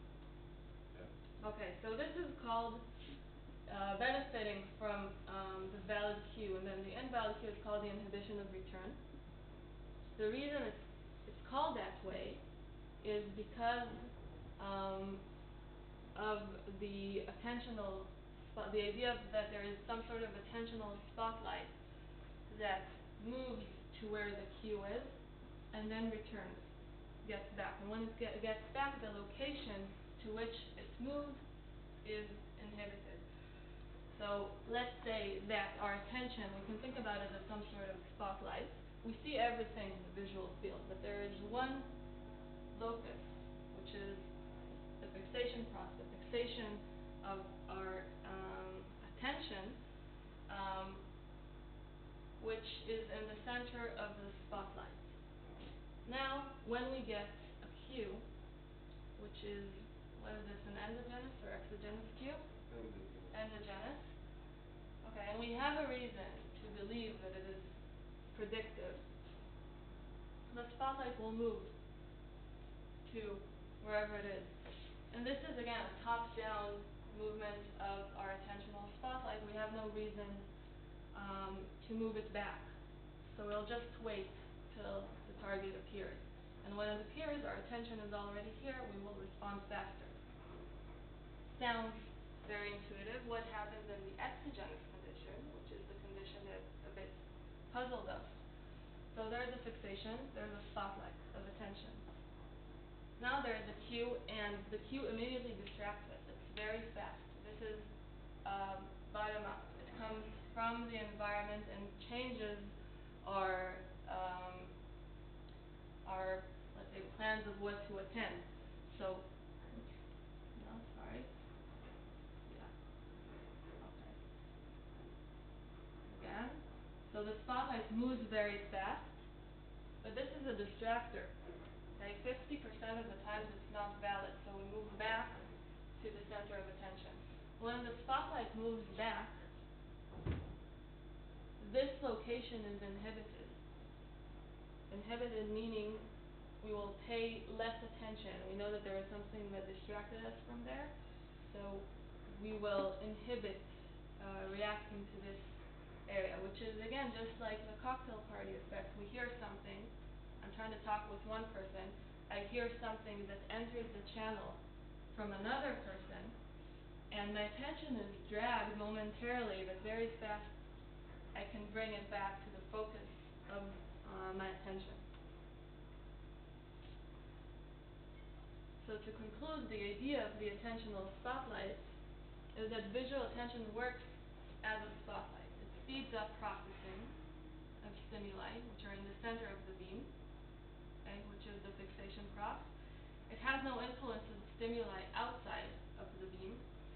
Yeah. Okay, so this is called uh, benefiting from um, the valid cue, and then the invalid cue is called the inhibition of return. The reason it's, it's called that way is because um, of the attentional, spot, the idea that there is some sort of attentional spotlight that moves to where the cue is and then returns, gets back. And when it get, gets back, the location to which it's moved is inhibited. So let's say that our attention, we can think about it as some sort of spotlight. We see everything in the visual field, but there is one locus, which is the fixation process, the fixation of our um, attention, um, which is in the center of the spotlight. Now, when we get a cue, which is, what is this, an endogenous or exogenous cue? Endogenous. Endogenous. Okay, and we have a reason to believe that it is predictive. The spotlight will move to wherever it is. And this is, again, a top-down movement of our attentional spotlight. We have no reason um, to move it back. So we'll just wait till the target appears. And when it appears, our attention is already here, we will respond faster. Sounds very intuitive. What happens in the exogenous condition, which is the condition that a bit puzzled us? So there's a fixation, there's a spotlight of attention. Now there's a cue, and the cue immediately distracts us. It's very fast. This is um, bottom up. It comes from the environment and changes our um, our let's say plans of what to attend. So no, sorry. Yeah. Okay. Again. So the spotlight moves very fast, but this is a distractor. Okay, fifty percent of the times it's not valid, so we move back to the center of attention. When the spotlight moves back, this location is inhibited. Inhibited meaning we will pay less attention. We know that there is something that distracted us from there, so we will inhibit uh, reacting to this area, which is, again, just like the cocktail party effect. We hear something, I'm trying to talk with one person, I hear something that enters the channel from another person, and my attention is dragged momentarily, but very fast I can bring it back to the focus of uh, my attention. So to conclude, the idea of the attentional spotlight is that visual attention works as a spotlight. It speeds up processing of stimuli, which are in the center of the beam, okay, which is the fixation prop. It has no influence of stimuli outside of the beam.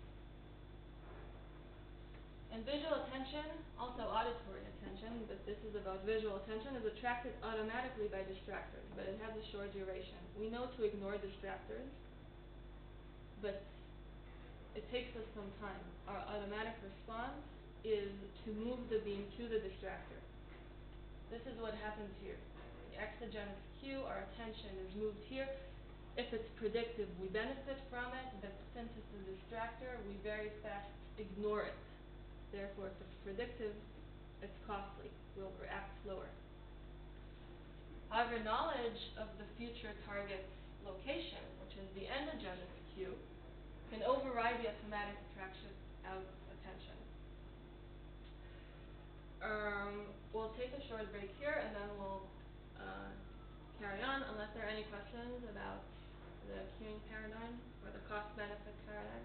And visual attention, also auditory attention, but this is about visual attention, is attracted automatically by distractors, but it has a short duration. We know to ignore distractors, but it takes us some time. Our automatic response is to move the beam to the distractor. This is what happens here. The exogenous cue, our attention is moved here. If it's predictive, we benefit from it, but since it's a distractor, we very fast ignore it. Therefore, if it's predictive, it's costly. We'll react slower. However, knowledge of the future target's location, which is the endogenous cue, can override the automatic attraction of attention. Um, we'll take a short break here, and then we'll uh, carry on, unless there are any questions about the cueing paradigm or the cost-benefit paradigm.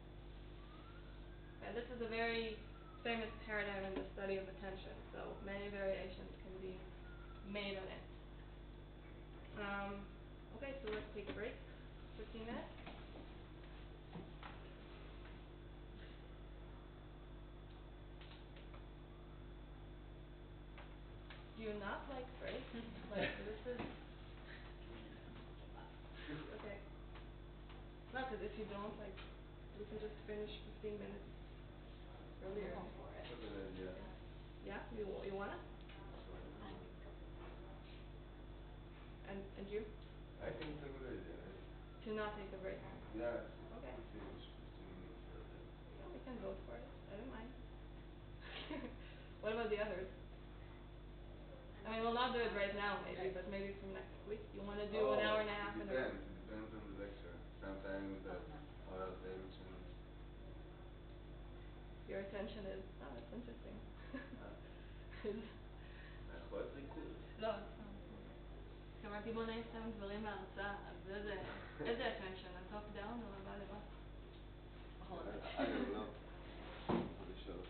Okay, this is a very famous paradigm in the study of attention, so many variations can be made on it. Um, okay, so let's take a break, fifteen minutes. Do you not like breaks? Like, this is... Okay. No, because if you don't, like, we can just finish fifteen minutes earlier. That's a good idea. Yeah? You, you wanna? And, and you? I think it's a good idea. To not take a break? Yes. Okay. We finish fifteen minutes earlier. Yeah, we can vote for it. I don't mind. What about the others? I mean, we'll not do it right now, maybe, but maybe from next week. You wanna do Oh, an hour and a half it in a row? depends. It depends on the lecture. Sometimes the our attention. Your attention is... Oh, that's interesting. is... היכולת ריכוז. לא, סתם. התכוונתי בוא נסיים דברים מההרצאה, אז איזה... איזה attention? הטופ דאון או הבא לבא? I don't know. Pretty sure.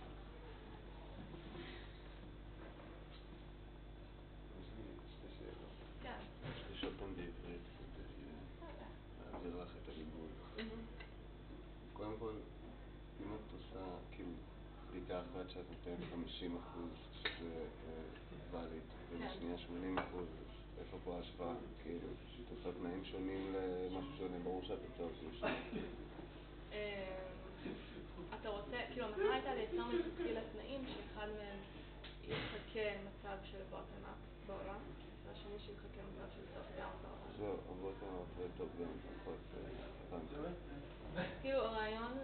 יש לי שתי שאלות. כן. יש לשאול אותם בעברית כדי להעביר לך את הליבון. קודם כל, אם את עושה כאילו בדיקה אחת שאת נותנת חמישים אחוז שזה ואליד, ובשנייה שמונים אחוז, איפה פה ההשוואה? כאילו, שאת עושה תנאים שונים למשהו שונה, ברור שאת עושה אותי שונה. אתה רוצה, כאילו המטרה הייתה לייצר מלכתחילה תנאים שאחד מהם יחכה מצב של bottom up בעולם, והשני שיחכה מצב של top down בעולם. זהו, הבוטום אפ וטופ דאון, פחות הבנתי. כאילו הרעיון,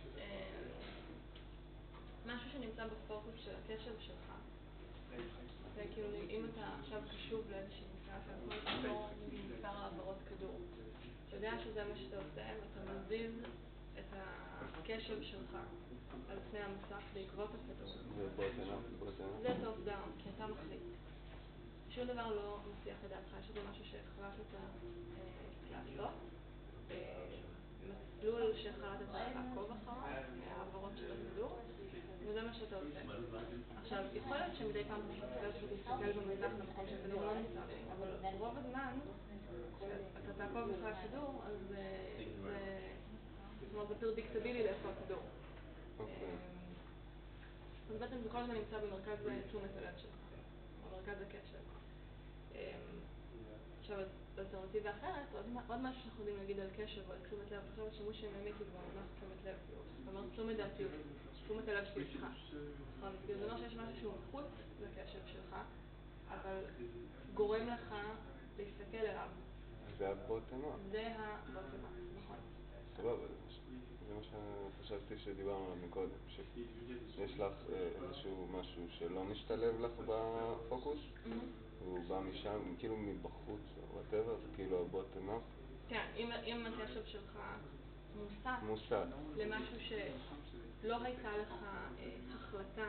משהו שנמצא בפוקוס של הקשב שלך, וכאילו אם אתה עכשיו קשוב לאיזושהי נסיעה שאתה יכול לספור מספר העברות כדור, אתה יודע שזה מה שאתה עושה ואתה מזיז את הקשב שלך על פני המסך בעקבות הכדור. זה בוטום אפ, בוטום אפ? זה טופ דאון, כי אתה מחליט. שום דבר לא מסיח את דעתך, שזה משהו שהחלטת לעשות. מסלול שהחלטת לעקוב אחריו, מהעברות של הכדור, וזה מה שאתה עושה. עכשיו, יכול להיות שמדי פעם אתה תסתכל במסך למקום שהכדור לא נמצא, אבל רוב הזמן, כשאתה תעקוב אחרי הכדור, אז זה... זאת אומרת, זה פרדיקטבילי לאיפה הכדור. אז בעצם זה כל הזמן נמצא במרכז תשומת הלב שלך, במרכז הקשב. עכשיו, באלטרנטיבה אחרת, עוד משהו שאנחנו יודעים להגיד על קשב או על תשומת לב, עכשיו השימוש הימי כי כבר ממש תשומת לב, זאת אומרת, תשומת דעתיות, תשומת הלב שלך. נכון, זה אומר שיש משהו שהוא מחוץ לקשב שלך, אבל גורם לך להסתכל אליו. זה הבוטום אפ. זה הבוטום אפ, נכון. סבבה, זה מה שחשבתי שדיברנו עליו מקודם, שיש לך איזשהו משהו שלא משתלב לך בפוקוס, והוא בא משם, כאילו מבחוץ או whatever, זה כאילו הבוטום אפ. כן, אם הקשב שלך מוסף, מוסף למשהו שלא הייתה לך החלטה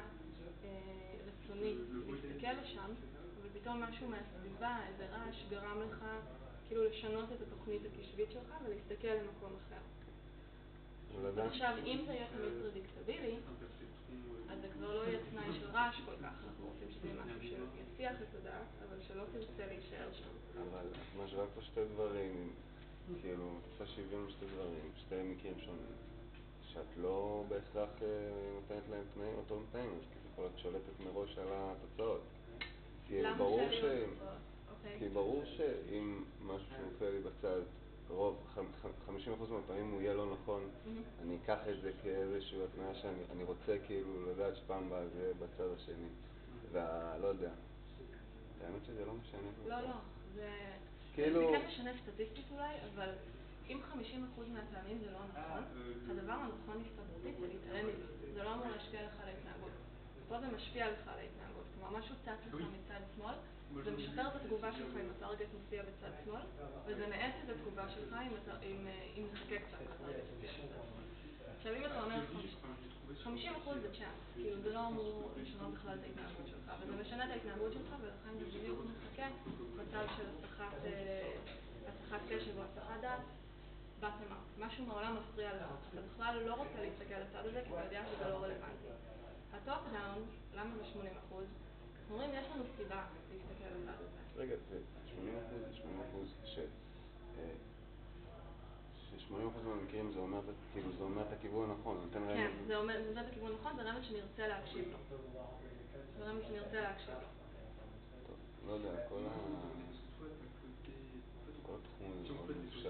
רצונית להסתכל לשם, אבל פתאום משהו מהסביבה, איזה רעש גרם לך כאילו לשנות את התוכנית הקשבית שלך ולהסתכל למקום אחר. ולדעת- עכשיו, אם זה יהיה תמיד פרדיקטבילי, אז זה כבר לא יהיה תנאי של רעש כל כך, אנחנו רוצים שזה יהיה משהו שיסיח את הדעת, אבל שלא תרצה להישאר שם. אבל את משווה פה שתי דברים, כאילו, את עושה שוויון בשתי דברים, שתי מקרים שונים, שאת לא בהכרח אה, נותנת להם תנאים, אותו תנאים, אז כביכול את שולטת מראש על התוצאות. כי למה ברור זה ש... להיות תוצאות? אוקיי. כי ברור שאם משהו שנופל לי בצד, רוב, חמישים אחוז מהפעמים הוא יהיה לא נכון, אני אקח את זה כאיזושהי התנאה שאני אני רוצה כאילו לדעת שפעם הבאה זה יהיה בצד השני, ולא יודע. האמת שזה לא משנה. לא, לא, זה... כאילו- זה כן משנה סטטיסטית אולי, אבל אם חמישים אחוז מהפעמים זה לא נכון, הדבר הנכון הסתברותית זה להתעלם מזה. זה לא אמור להשפיע לך על ההתנהגות. פה זה משפיע לך על ההתנהגות. כלומר, משהו צץ לך מצד שמאל, זה משפר את התגובה שלך אם הטרגט מופיע בצד שמאל, וזה מאט את התגובה שלך אם, אתה, אם, אם נחכה קצת הטרגט מופיע בצד שמאל. עכשיו, אם אתה אומר חמישים אחוז זה צ'אנס, כאילו זה לא אמור לשנות בכלל את ההתנהגות שלך, אבל זה משנה את ההתנהגות שלך, ולכן זה בדיוק מחכה מצב של הסחת, הסחת קשב או הסחת דעת, bottom up. משהו מעולם מפריע לך, אתה בכלל לא רוצה להסתכל לצד הזה, כי אתה יודע שזה לא רלוונטי. הטופ דאון, למה ב-שמונים אחוז? אנחנו אומרים, יש לנו סיבה להסתכל לצד הזה. רגע, זה שמונים אחוז, שמונים אחוז ש... ש-שמונים אחוז מהמקרים זה אומר, כאילו זה אומר את הכיוון הנכון, נותן רמז. כן, זה אומר את הכיוון הנכון, זה רמז שנרצה להקשיב לו. זה רמז שנרצה להקשיב לו. טוב, לא יודע, כל ה... כל התחום הזה מאוד מופשט.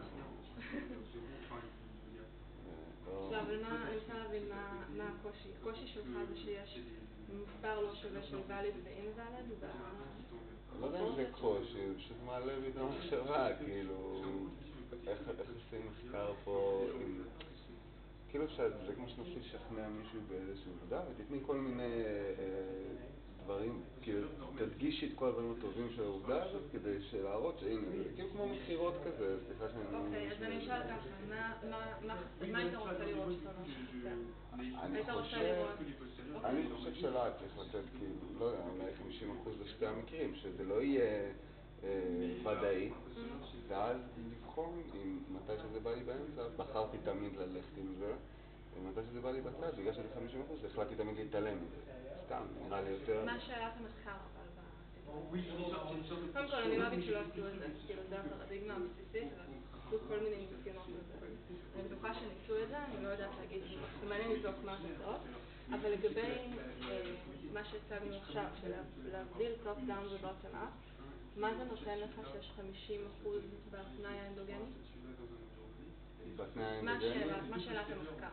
עכשיו, אבל מה, אני רוצה להבין מה הקושי. הקושי שלך זה שיש מספר לא שווה של valid ו-invalid? לא יודע אם זה קושי, זה פשוט מעלה בי את המחשבה, כאילו, איך עושים מחקר פה עם... כאילו זה כמו שנסי לשכנע מישהו באיזשהו עובדה, ותתני כל מיני דברים, כאילו תדגישי את כל הדברים הטובים של העובדה הזאת, כדי להראות שהנה, זה כאילו כמו מכירות כזה, סליחה שאני... אוקיי, אז אני אשאל ככה, מה היית רוצה לראות שאתה לא חסר? היית רוצה לראות... אני חושב שלא צריך לתת, כאילו, לא יודע, אולי חמישים אחוז לשתי המקרים, שזה לא יהיה ודאי, ואז לבחון אם מתי שזה בא לי באמצע, בחרתי תמיד ללכת עם זה, ומתי שזה בא לי בצד, בגלל שזה חמישים אחוז, החלטתי תמיד להתעלם מזה. סתם, נראה לי יותר... מה שאלת המחקר אבל ב... קודם כל, אני לא אגיד שלא עשו את זה, כאילו זה הפרדיגמה הבסיסית, ועשו כל מיני ניסיונות לזה. אני בטוחה שניסו את זה, אני לא יודעת להגיד, זה מעניין לבדוק מה התוצאות, אבל לגבי מה שהצגנו עכשיו, של להבדיל טופ דאון ובוטום אפ, מה זה נותן לך שיש חמישים אחוז בהפנאי האנדוגני? בהפנאי האנדוגני? מה שאלת המחקר?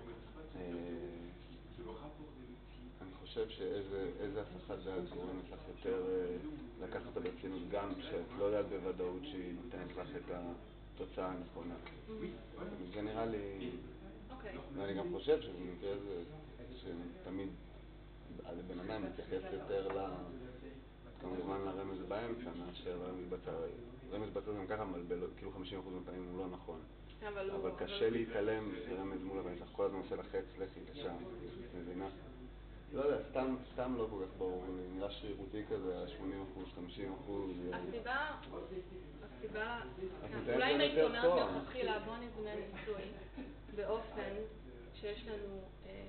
אני חושב שאיזה הסחת דעת גורמת לך יותר לקחת אותה ברצינות, גם כשאת לא יודעת בוודאות שהיא נותנת לך את התוצאה הנכונה. זה נראה לי... ואני גם חושב שבמקרה זה שתמיד הבן אדם מתייחס יותר כמובן לרמז באמצע מאשר לרמז בצד. רמז בצד גם ככה מבלבל, כאילו חמישים אחוז מהפעמים הוא לא נכון. אבל קשה להתעלם רמז מול הבן, כל הזמן עושה לחץ, לכי לשם, מבינה? לא יודע, סתם לא כל כך ברור, נראה שרירותי כזה, שמונים אחוז, חמישים אחוז. הסיבה, הסיבה, אולי אם הייתי אומרת מלכתחילה, בוא נבנה ניסוי באופן שיש לנו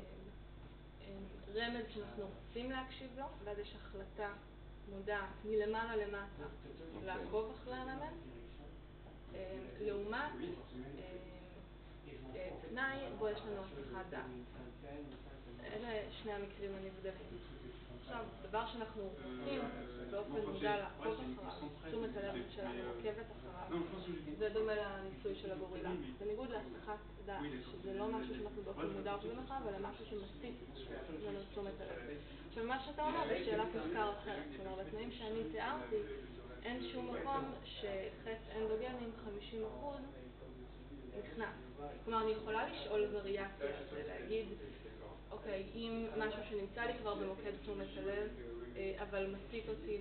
רמז שאנחנו רוצים להקשיב לו, ואז יש החלטה מודעת מלמעלה למטה לעקוב אחרי הרמז, לעומת תנאי בו יש לנו הסחת דעת. אלה שני המקרים הנבדלים. עכשיו, דבר שאנחנו רוצים באופן מודע לעקוב אחריו, תשומת הלב שלנו עוקבת אחריו, זה דומה לניסוי של הגורילה. בניגוד להסחת דעת, שזה לא משהו שאנחנו באופן מודע עוקבים אחריו, אלא משהו שמסיט לנו תשומת הלב. עכשיו, מה שאתה אומר זה שאלת מחקר אחרת. כלומר, בתנאים שאני תיארתי, אין שום מקום שחץ אנדוגני עם חמישים אחוז נכנס. כלומר, אני יכולה לשאול וריאציה, ולהגיד, אוקיי, אם משהו שנמצא לי כבר במוקד תשומת הלב, אבל מסיט אותי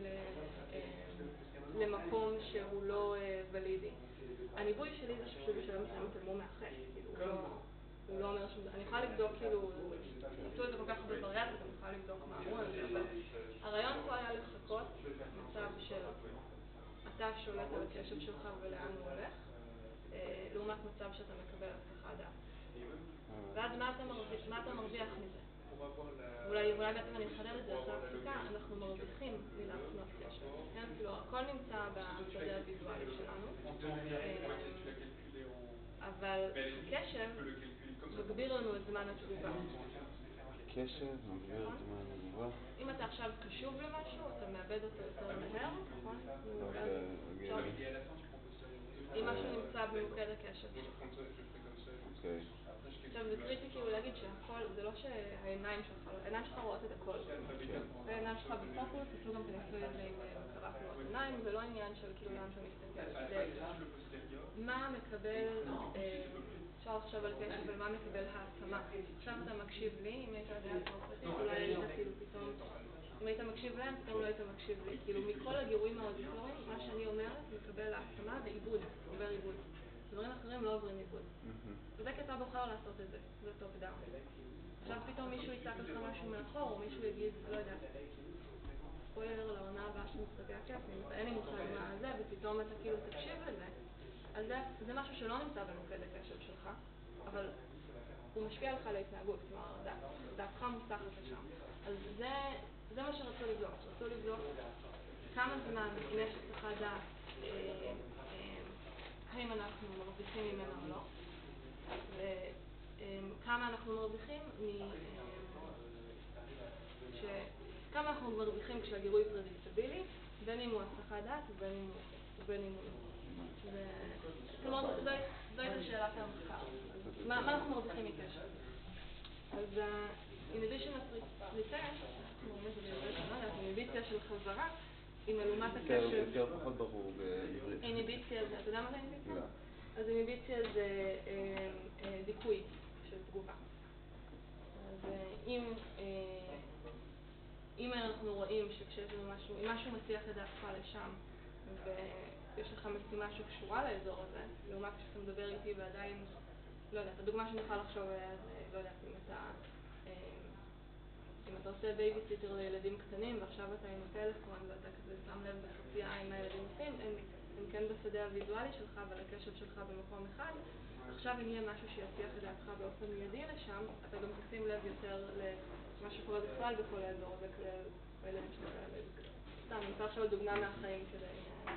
למקום שהוא לא ולידי. הניבוי שלי זה שפשוט בשלב מסוים התעלמו מהחץ, כאילו, הוא לא אומר שום דבר. אני יכולה לבדוק, כאילו, עשו את זה כל כך הרבה וריאציות, אני יכולה לבדוק מה אמרו על זה, אבל הרעיון פה היה לחכות מצב של אתה שולט על הקשב שלך ולאן הוא הולך, אה, לעומת מצב שאתה מקבל הסחת דעת. ואז מה אתה מרוויח, מה אתה מרוויח מזה? אולי, אולי בעצם אני אחדד את זה אחרי הפסיקה, אנחנו מרוויחים מלהפנות קשב, כן? כאילו, הכל נמצא בשדה הוויזואלי שלנו, אבל הקשב מגביר לנו את זמן התגובה. קשב מגביר את זמן התגובה? אם אתה עכשיו קשוב למשהו, אתה מאבד אותו יותר מהר, נכון? אם משהו נמצא במוקד הקשב. אוקיי. עכשיו זה קריטי כאילו להגיד שהכל, זה לא שהעיניים שלך, העיניים שלך רואות את הכל. העיניים שלך בפוקוס, עשו גם תנסוי את זה עם קרח לראות עיניים, זה לא עניין של כאילו לאן שאתה מסתכל. מה מקבל, אפשר לחשוב על קשב, אבל מה מקבל העצמה? עכשיו אתה מקשיב לי, אם היית יודע פרופטית, אולי היית כאילו פתאום, אם היית מקשיב להם, פתאום לא היית מקשיב לי. כאילו מכל הגירויים האודיטוריים, מה שאני אומרת מקבל העצמה ועיבוד, עובר עיבוד. דברים אחרים לא עוברים עיבוד. וזה כי אתה בוחר לעשות את זה, זה טופ דאון. עכשיו פתאום מישהו יצעק לך משהו מאחור, או מישהו יגיד, לא יודע, ספוילר לעונה הבאה של משחקי הקפים, אין לי מושג מה זה, ופתאום אתה כאילו תקשיב לזה. אז זה, זה משהו שלא נמצא במוקד הקשב שלך, אבל הוא משפיע לך על ההתנהגות, כלומר, דעתך מוסחת לשם. אז זה, זה מה שרצו לבדוק. רצו לבדוק כמה זמן אם יש הסחת דעת, האם אנחנו מרוויחים ממנו או לא, וכמה אנחנו מרוויחים ש... כמה אנחנו מרוויחים כשהגירוי פרדיקטבילי, בין אם הוא הסחת דעת ובין אם הוא בין אם הוא לא. כלומר, זו הייתה שאלת המחקר. מה אנחנו מרוויחים מקשב? אז האינבישן הפריטש, אנחנו רואים את זה באינבישן, לא יודעת, אינביציה של חזרה, היא מלומת הקשב. יותר פחות ברור בעברית. אינביציה זה, אתה יודע מה זה אינביציה? לא. אז אינביציה זה דיכוי של תגובה. אז אם אם אנחנו רואים שכשיש לנו משהו, אם משהו מציח את דעתך לשם ויש לך משימה שקשורה לאזור הזה, לעומת כשאתה מדבר איתי ועדיין, לא יודעת, הדוגמה שאני יכולה לחשוב עליה זה, לא יודעת, אם אתה אם אתה עושה בייביסיטר לילדים קטנים ועכשיו אתה עם הטלפון ואתה כזה שם לב בחצייה עם הילדים עושים, הם, הם כן בשדה הוויזואלי שלך אבל הקשב שלך במקום אחד. עכשיו אם יהיה משהו שיציח את דעתך באופן מיידי לשם, אתה גם תשים לב יותר למה שקורה בכלל בכל האזור הזה כדי לילדים שלך. סתם, אני רוצה עכשיו דוגמה מהחיים כדי...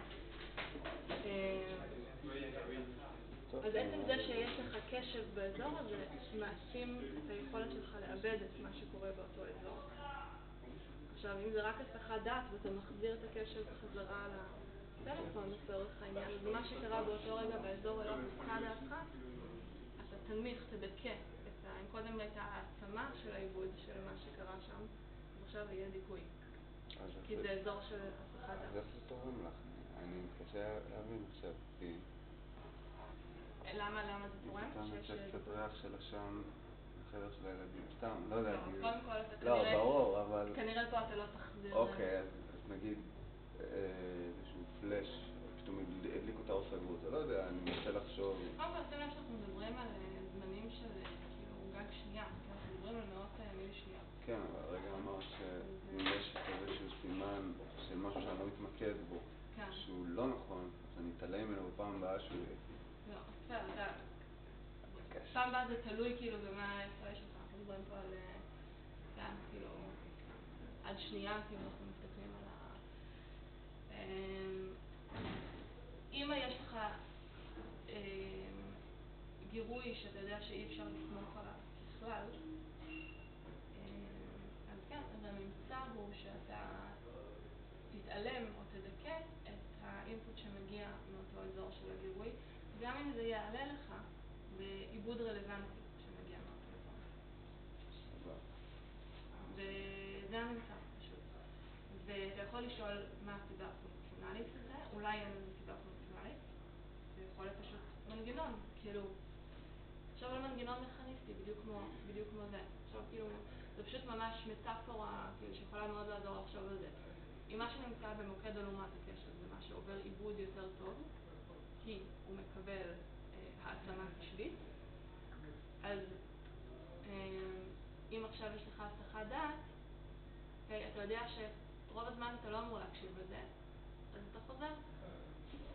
אז עצם זה שיש לך קשב באזור הזה, מעצים את היכולת שלך לאבד את מה שקורה באותו אזור. עכשיו, אם זה רק הסחת דעת ואתה מחזיר את הקשב חזרה לטלפון לצורך העניין, אז מה שקרה באותו רגע באזור הלא מופקד דעתך, אתה תנמיך, תדכא את ה... אם קודם הייתה העצמה של העיבוד של מה שקרה שם, אז עכשיו יהיה דיכוי. כי זה אזור של הסחת דעת. אז איך זה תורם לך? אני מתקשה להבין עכשיו, כי... למה, למה זה תורם? סתם יוצא קצת ריח של עשן בחדר של הילדים, סתם, לא יודע. קודם כל אתה כנראה... לא, ברור, אבל... אבל... כנראה פה אתה לא תחזיר... אוקיי, אז נגיד איזשהו פלאש, פתאום הדליק אותה או סגרו אותה, לא יודע, אני מנסה לחשוב... קודם כל, שים לב שאנחנו מדברים על זמנים של כאילו גג שנייה, אנחנו מדברים על מאות מילי שניות. כן, אבל רגע אמרת שאם יש איזשהו סימן של משהו שאני לא מתמקד בו, שהוא לא נכון, אז אני אתעלם ממנו בפעם הבאה שהוא יהיה. לא, בסדר, אתה... פעם הבאה זה תלוי כאילו במה ההפרש שלך, אנחנו מדברים פה על... כן, כאילו... עד שנייה, כאילו אנחנו מסתכלים על ה... אם יש לך גירוי שאתה יודע שאי אפשר לסמוך עליו בכלל, אז כן, אז הממצא הוא שאתה תתעלם או תדכא את האינפוט שמגיע מאותו אזור של הגירוי, גם אם זה יעלה לך בעיבוד רלוונטי שמגיע מאותו אזור. וזה הממצא פשוט. ואתה יכול לשאול מה הסיבה הפונקציונלית לזה, אולי אין לזה סיבה פונקציונלית, זה יכול להיות פשוט מנגנון, כאילו, עכשיו על מנגנון מכניסטי, בדיוק כמו, בדיוק כמו זה. עכשיו כאילו, זה פשוט ממש מטאפורה, כאילו, שיכולה מאוד לעזור לחשוב על זה. אם מה שנמצא במוקד אלומת הקשב זה מה שעובר עיבוד יותר טוב, כי הוא מקבל אה, העצמה קשבית, אז אה, אם עכשיו יש לך הסחת דעת, okay, אתה יודע שרוב הזמן אתה לא אמור להקשיב לזה, אז אתה חוזר.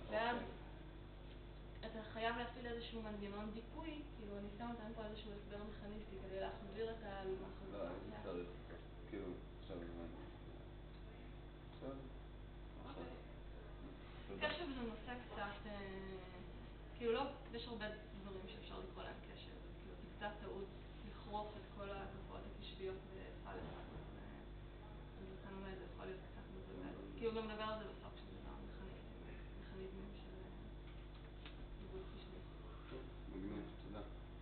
ואז אוקיי. אתה חייב להפעיל איזשהו מנגנון דיכוי, כאילו אני שם אותם פה איזשהו הסבר מכניסטי כדי להחזיר את המחזור. לא, הייתי צריך אותו. כאילו, עכשיו הבנתי. עכשיו, עכשיו. תודה. קשב זה נושא קצת, אה, כאילו לא, יש הרבה דברים שאפשר לקרוא להם קשב, אז כאילו זה קצת טעות לכרוך את כל התופעות הקשביות באלף אחד, אז לכן אולי זה יכול להיות קצת מבלבל. כאילו גם נדבר על זה בסוף כשזה דבר מכניזמים, מכניזמים של עיבוד קשבי. טוב, מגניב, תודה.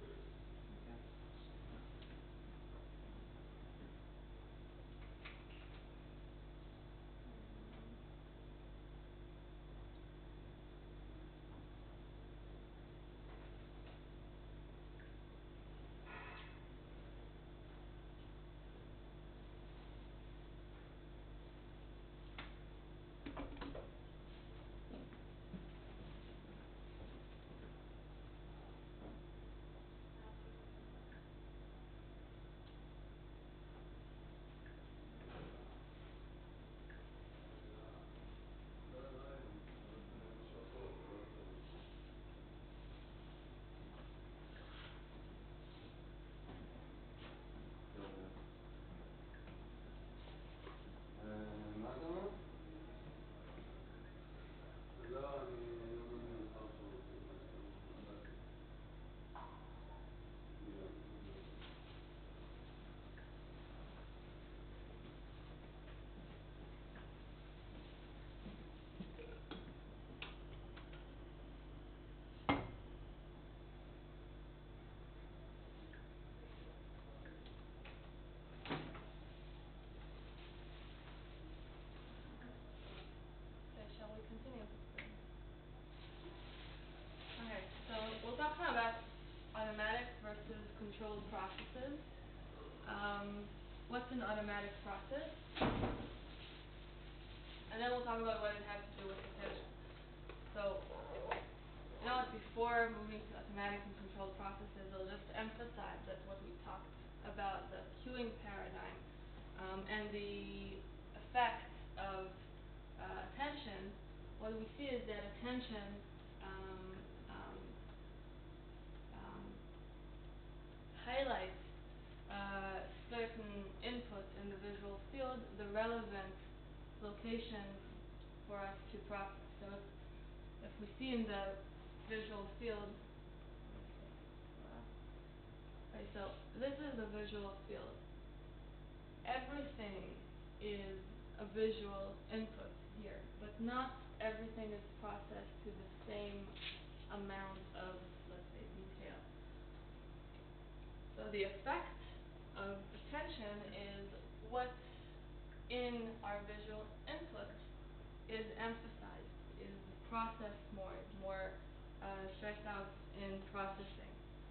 מה אתה אומר? לא, אני לא מבין לך עכשיו. Okay, shall we continue? Okay, so we'll talk now about automatic versus controlled processes. Um, what's an automatic process? And then we'll talk about what it has to do with attention. So, you know, before moving to automatic and controlled processes, I'll just emphasize that what we talked about, the cueing paradigm, um, and the effect of uh, attention, what we see is that attention um, um, um, highlights uh, certain inputs in the visual field, the relevant locations for us to process. So if, if we see in the visual field, okay, so this is the visual field. Everything is a visual input here, but not everything is processed to the same amount of, let's say, detail. So the effect of attention is what in our visual input is emphasized, is processed more, is more uh, stressed out in processing.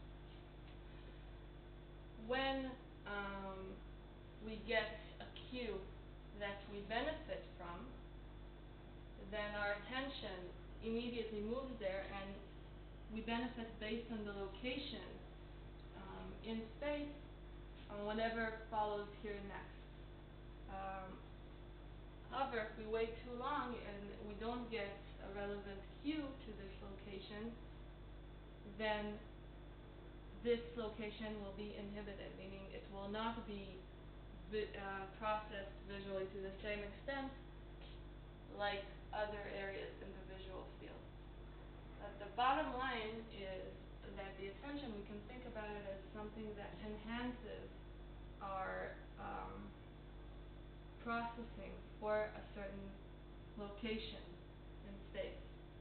When um, we get a cue that we benefit from, then our attention immediately moves there and we benefit based on the location um, in space on whatever follows here next. Um, however, if we wait too long and we don't get a relevant cue to this location, then this location will be inhibited, meaning it will not be vi- uh, processed visually to the same extent like other areas in the visual field. But the bottom line is that the attention, we can think about it as something that enhances our um, processing for a certain location in space.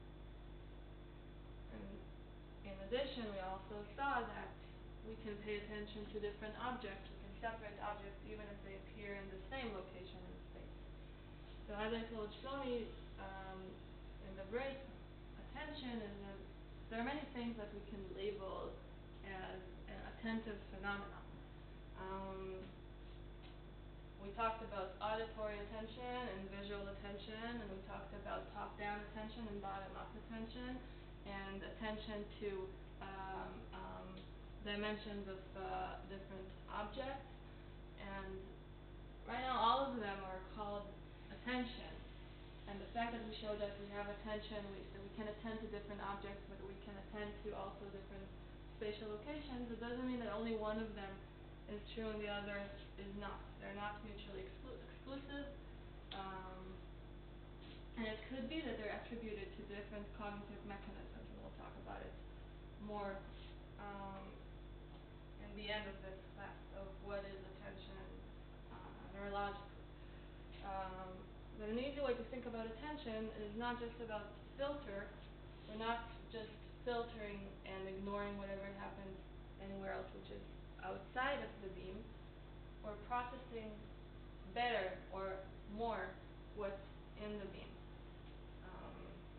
And in addition, we also saw that we can pay attention to different objects. We can separate objects even if they appear in the same location in space. So as I told Shlomi um, in the break, attention is a, there are many things that we can label as an attentive phenomenon. Um, we talked about auditory attention and visual attention, and we talked about top-down attention and bottom-up attention, and attention to um, um, dimensions of uh, different objects. And right now all of them are called attention. And the fact that we showed that we have attention, we, that we can attend to different objects, but we can attend to also different spatial locations, it doesn't mean that only one of them is true and the other is not. They're not mutually exclu- exclusive. Um, and it could be that they're attributed to different cognitive mechanisms, and we'll talk about it more um, in the end of this class of what is attention uh, neurologically. Um, but an easy way to think about attention is not just about filter. We're not just filtering and ignoring whatever happens anywhere else which is outside of the beam. We're processing better or more what's in the beam. Um,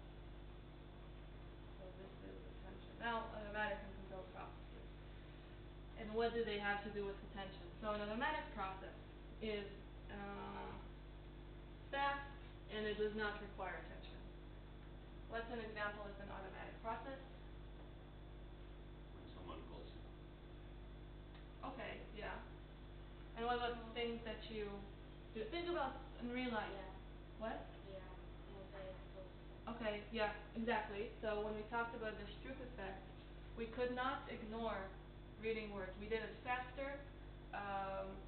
so this is attention. Now, automatic and controlled processes. And what do they have to do with attention? So an automatic process is uh, fast and it does not require attention. What's an example of an automatic process? When someone calls you. Okay, yeah. And what about things that you do? Think about in real life. Yeah. What? Yeah. Mosaic process. Okay, yeah, exactly. So when we talked about the Stroop effect, we could not ignore reading words. We did it faster. Um,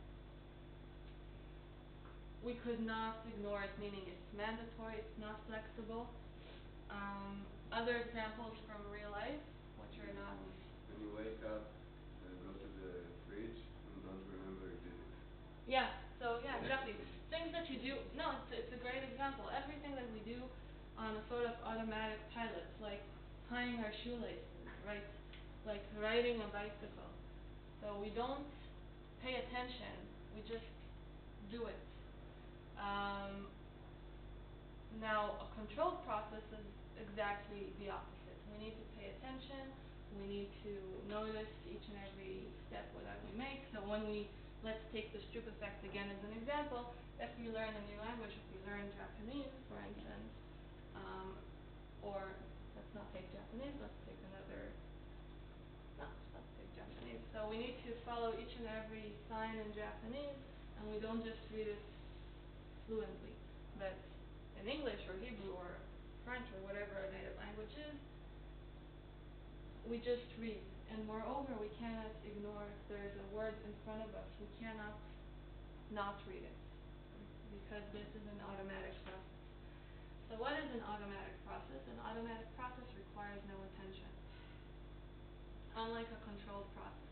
we could not ignore it, meaning it's mandatory, it's not flexible. Um, other examples from real life, which are not. When you wake up, uh, go to the fridge and don't remember you did it. Yeah, so yeah, exactly. Things that you do, no, it's, it's a great example. Everything that we do on a sort of automatic pilot, like tying our shoelaces, right? Like riding a bicycle. So we don't pay attention, we just do it. Um, now, a controlled process is exactly the opposite. We need to pay attention, we need to notice each and every step that we make. So when we, let's take the Stroop effect again as an example, if we learn a new language, if we learn Japanese, for instance, um, or let's not take Japanese, let's take another, no, let's take Japanese. So we need to follow each and every sign in Japanese, and we don't just read it fluently. But in English or Hebrew or French or whatever our native language is, we just read. And moreover, we cannot ignore if there is a word in front of us. We cannot not read it, because this is an automatic process. So what is an automatic process? An automatic process requires no attention, unlike a controlled process.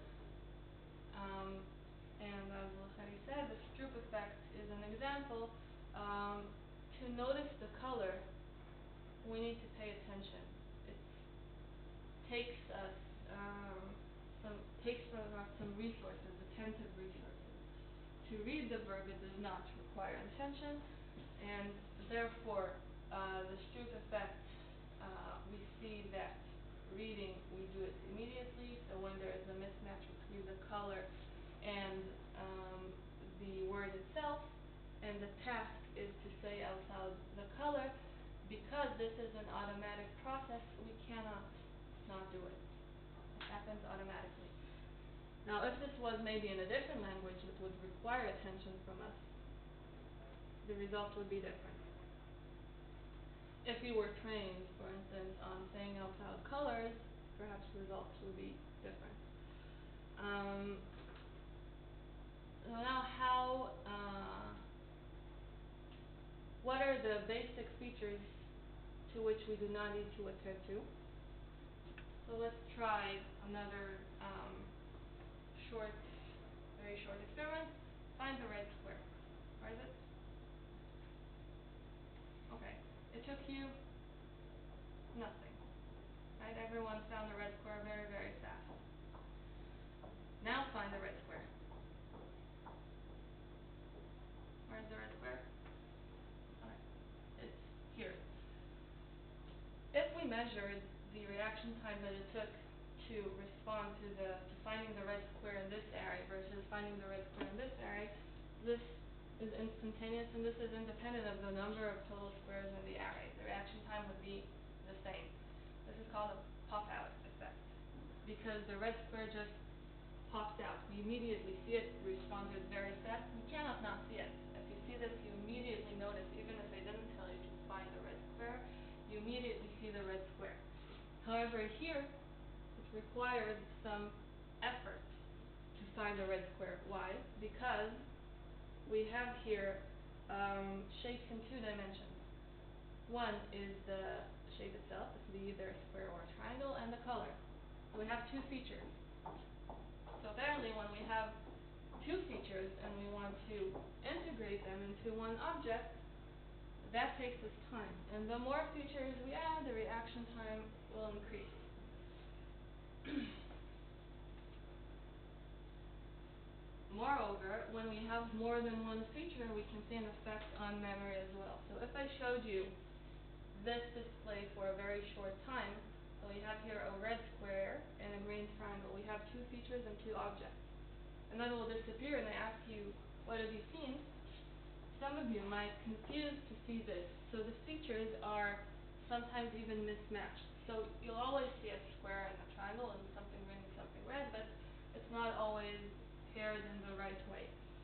Um, and as Lachari said, the Stroop effect is an example. Um, to notice the color, we need to pay attention. It takes us um, some takes from us some resources, attentive resources. To read the verb, it does not require attention, and therefore, uh, the Stroop effect, uh, we see that reading, we do it immediately. So when there is a mismatch between the color and um, the word itself, and the task is to say out loud the color, because this is an automatic process, we cannot not do it. It happens automatically. Now, if this was maybe in a different language that would require attention from us, the result would be different. If we were trained, for instance, on saying out loud colors, perhaps the results would be different. Um, so now how, uh, what are the basic features to which we do not need to attend to? So let's try another um, short, very short experiment. Find the red square. Where is it? Okay. It took you nothing. Right? Everyone found the red square very, very fast. Now find the red square. Where's the red square? Okay. It's here. If we measured the reaction time that it took to respond to the to finding the red square in this area versus finding the red square in this area, this is instantaneous and this is independent of the number of total squares in the array. The reaction time would be the same. This is called a pop-out effect, because the red square just pops out. We immediately see it, responded very fast. We cannot not see it. If you see this, you immediately notice, even if they didn't tell you, just However, here, it requires some effort to find a red square. Why? Because we have here um, shapes in two dimensions. One is the shape itself, it can be either a square or a triangle, and the color. So we have two features. So apparently when we have two features and we want to integrate them into one object, that takes us time. And the more features we add, the reaction time will increase. Moreover, when we have more than one feature, we can see an effect on memory as well. So if I showed you this display for a very short time, so we have here a red square and a green triangle. We have two features and two objects. And then it will disappear and I ask you, what have you seen? Some of you might confuse to see this. So the features are sometimes even mismatched. So you'll always see a square and a triangle and something green and something red, but it's not always paired in the right way.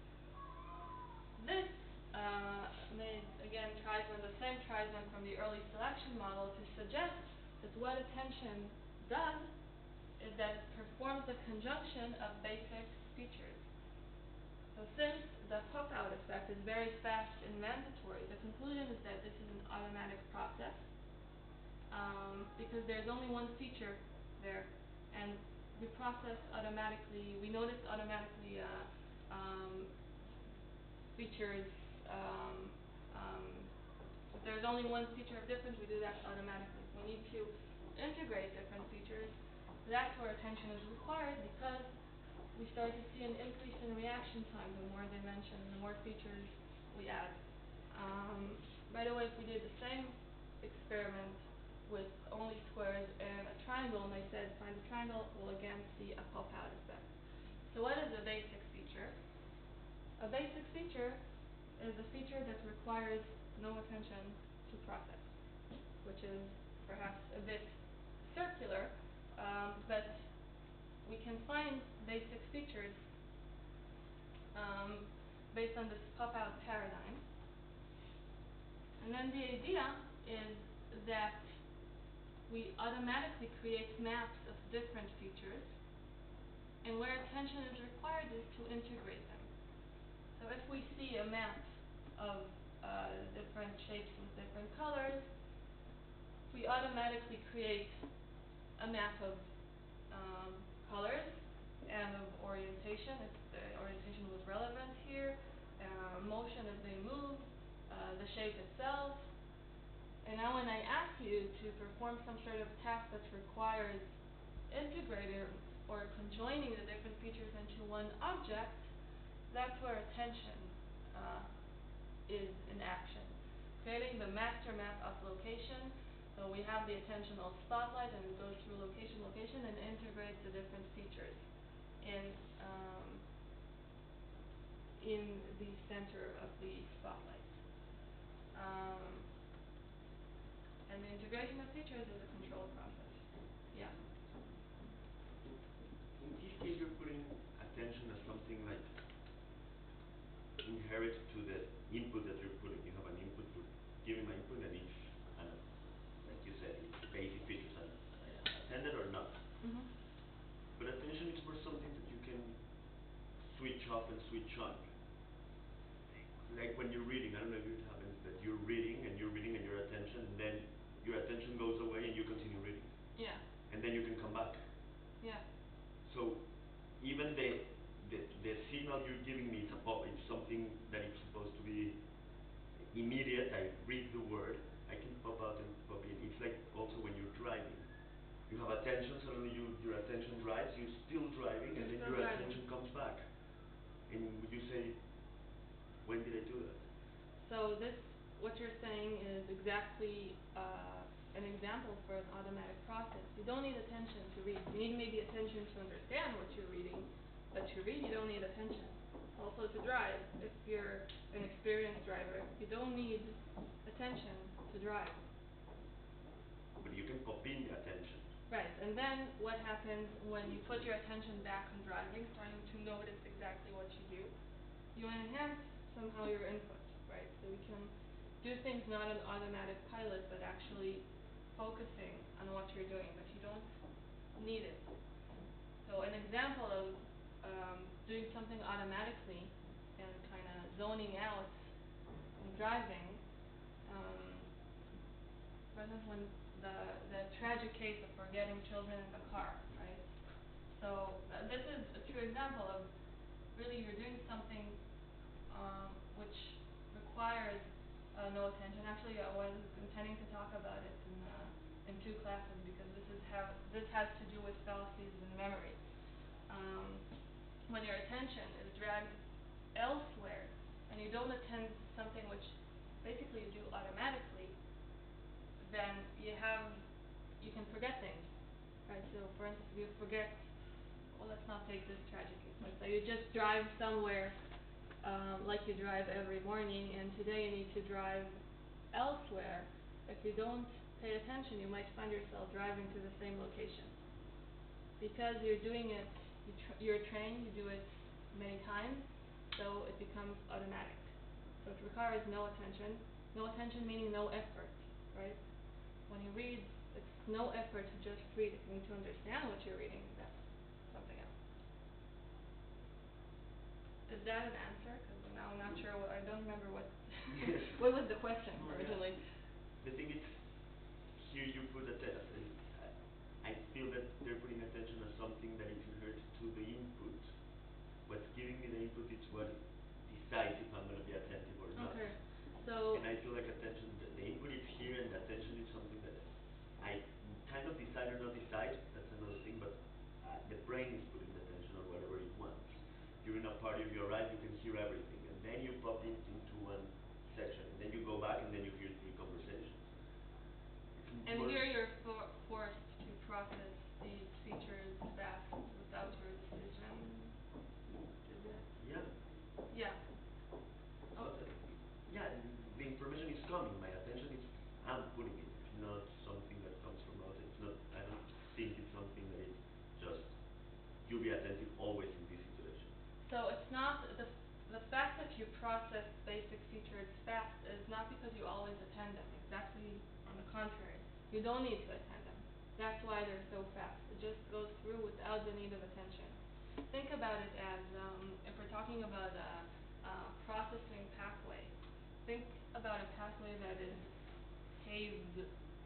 This uh, made, again, Treisman, the same Treisman from the early selection model, to suggest that what attention does is that it performs the conjunction of basic features. So since the pop-out effect is very fast and mandatory, the conclusion is that this is an automatic process, um, because there's only one feature there, and we process automatically, we notice automatically uh, um, features, um, um, if there's only one feature of difference, we do that automatically. If we need to integrate different features, that's where attention is required, because we start to see an increase in reaction time the more dimensions, the more features we add. Um, by the way, if we did the same experiment with only squares and a triangle, and I said find a triangle, we'll again see a pop-out effect. So what is a basic feature? A basic feature is a feature that requires no attention to process, which is perhaps a bit circular, um, but we can find basic features um, based on this pop-out paradigm. And then the idea is that we automatically create maps of different features, and where attention is required is to integrate them. So if we see a map of uh, different shapes with different colors, we automatically create a map of um, colors and of orientation, if the orientation was relevant here, uh, motion as they move, uh, the shape itself. And now when I ask you to perform some sort of task that requires integrating or conjoining the different features into one object, that's where attention uh, is in action. Creating the master map of location, so we have the attentional spotlight and it goes through location, location, and integrates the different features in um, in the center of the spotlight. Um, and the integration of features is a control process. Yeah. In this case, you're putting attention as something like inherent to the input that you're putting. You have an input, you're giving an input, and it's, uh, like you said, it's basic features, and uh, attended or not. Mm-hmm. But attention is more something that you can switch off and switch on. Like when you're reading, I don't know if it happens that you're reading and you're reading and your attention, and then your attention goes away and you continue reading. Yeah. And then you can come back. Yeah. So even the the the signal you're giving me is a pop, it's something that is supposed to be immediate. I read the word, I can pop out and pop in. It's like also when you're driving. You have attention, suddenly you your attention drives, you're still driving, and You're then still your driving. attention comes back. And you say, when did I do that? So this, what you're saying is exactly uh, an example for an automatic process. You don't need attention to read. You need maybe attention to understand what you're reading, but to read you don't need attention. Also to drive, if you're an experienced driver, you don't need attention to drive. But you can pop in the attention. Right, and then what happens when you put your attention back on driving, starting to notice exactly what you do? You enhance somehow your input, right? So we can do things not an automatic pilot, but actually focusing on what you're doing, but you don't need it. So an example of um, doing something automatically and kind of zoning out and driving, um, for instance, when the the tragic case of forgetting children in the car, right? So uh, this is a true example of really you're doing something um, which requires uh, no attention. Actually, I was intending to talk about it in uh, in two classes because this is how this has to do with fallacies in memory. Um, when your attention is dragged elsewhere and you don't attend to something which basically you do automatically, then you have you can forget things, right? So for instance, you forget. Well, let's not take this tragic case. Let's say you just drive somewhere um, like you drive every morning, and today you need to drive elsewhere. If you don't pay attention, you might find yourself driving to the same location because you're doing it. You tr- you're trained. You do it many times, so it becomes automatic. So it requires no attention. No attention meaning no effort, right? When you read, it's no effort to just read it. You need to understand what you're reading. That's something else. Is that an answer? Because now I'm not sure. What, I don't remember what. What was the question originally? The thing is, here you put a test. I feel that they're putting attention on something that is inherent to the input. What's giving me the input is what decides if I'm going to be attentive or not. Okay. So. And I feel like attention, the, the input is here, and the attention is something that I kind of decide or not decide. That's another thing, but uh, the brain is putting the attention on whatever it wants. During a party, if you arrive, you can hear everything, and then you pop it into one section, and then you go back, and then you hear three conversations. It's And more- here you're for- forced to process these features fast without your decision. Is it? Yeah. Yeah. So, uh, yeah, the information is coming. My attention is, I'm putting it. It's not something that comes from outside. It's not, I don't think it's something that is just, you be attentive always in this situation. So it's not the the fact that you process basic features fast is not because you always attend them. Exactly on the contrary. You don't need to attend them. That's why they're so fast. It just goes through without the need of attention. Think about it as um, if we're talking about a, a processing pathway. Think about a pathway that is paved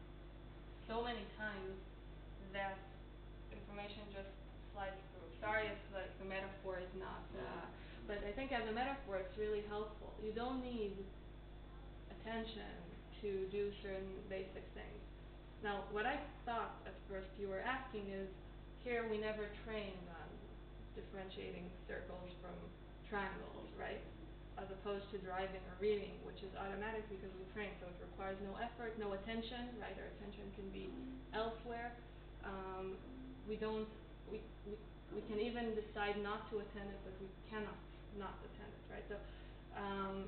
so many times that information just slides through. Sorry if like the metaphor is not, uh, but I think as a metaphor it's really helpful. You don't need attention to do certain basic things. Now, what I thought at first you were asking is, here we never trained on differentiating circles from triangles, right? As opposed to driving or reading, which is automatic because we train, so it requires no effort, no attention, right? Our attention can be elsewhere. Um, we don't, we, we, we can even decide not to attend it, but we cannot not attend it, right? So, um,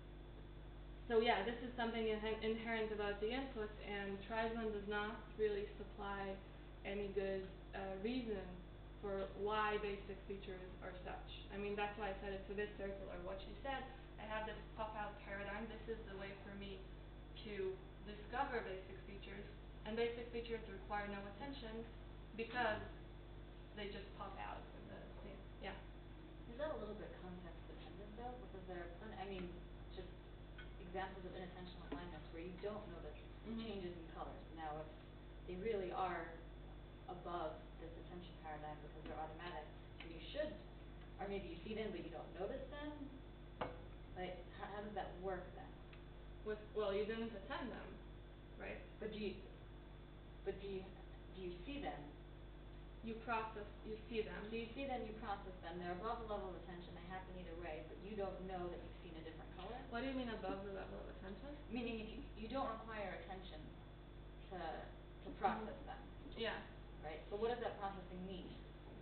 so yeah, this is something inhe- inherent about the input, and Treisman does not really supply any good uh, reason for why basic features are such. I mean, that's why I said it's a bit circular. What she said, I have this pop-out paradigm. This is the way for me to discover basic features, and basic features require no attention because they just pop out in the scene. Yeah. Is that a little bit context dependent though? Because there are plenty, I mean, just examples of inattentional alignments where you don't notice Mhm. changes in colors. Now, if they really are above this attention paradigm because they're automatic, then you should, or maybe you see them but you don't notice them. Like, how, how does that work then? With well, you didn't attend them, right? But do you, but do you, do you see them? You process, you see them. Do you see them, you process them, they're above the level of attention, they happen either way, but you don't know that you've seen a different color? What do you mean above the level of attention? Meaning if you, you don't require attention to, to process them, Yeah. right? So what does that processing mean?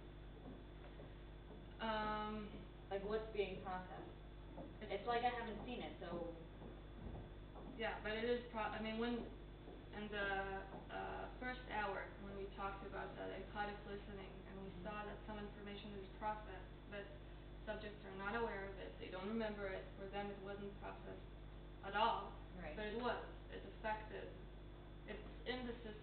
Um, Like what's being processed? it's, It's like I haven't seen it, so, yeah, but it is pro- I mean, when, in the uh, first hour, when we talked about that echotic listening, and we saw that some information is processed, but subjects are not aware of it, they don't remember it, for them it wasn't processed at all, right. but it was, it affected, it's in the system.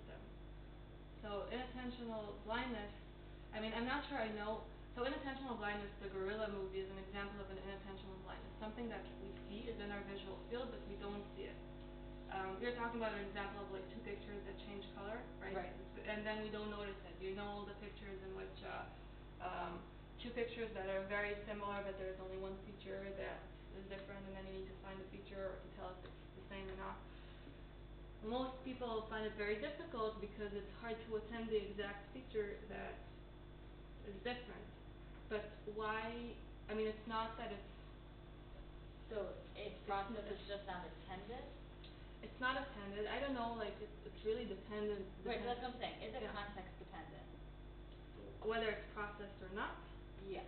inattentional blindness, I mean, I'm not sure I know, so inattentional blindness, the gorilla movie is an example of an inattentional blindness, something that we see is in our visual field, but we don't see it. Um, you're talking about an example of like two pictures that change color, right? Right. And then we don't notice it. You know the pictures in which, uh, um, two pictures that are very similar, but there's only one feature that is different, and then you need to find the feature or to tell if it's the same or not. Most people find it very difficult because it's hard to attend the exact feature that is different. But why, I mean, it's not that it's, So a process is just not attended? it's not attended, I don't know, like, it's, it's really dependent. Right, depend- that's what I'm saying, is it yeah. context dependent? Whether it's processed or not. Yes.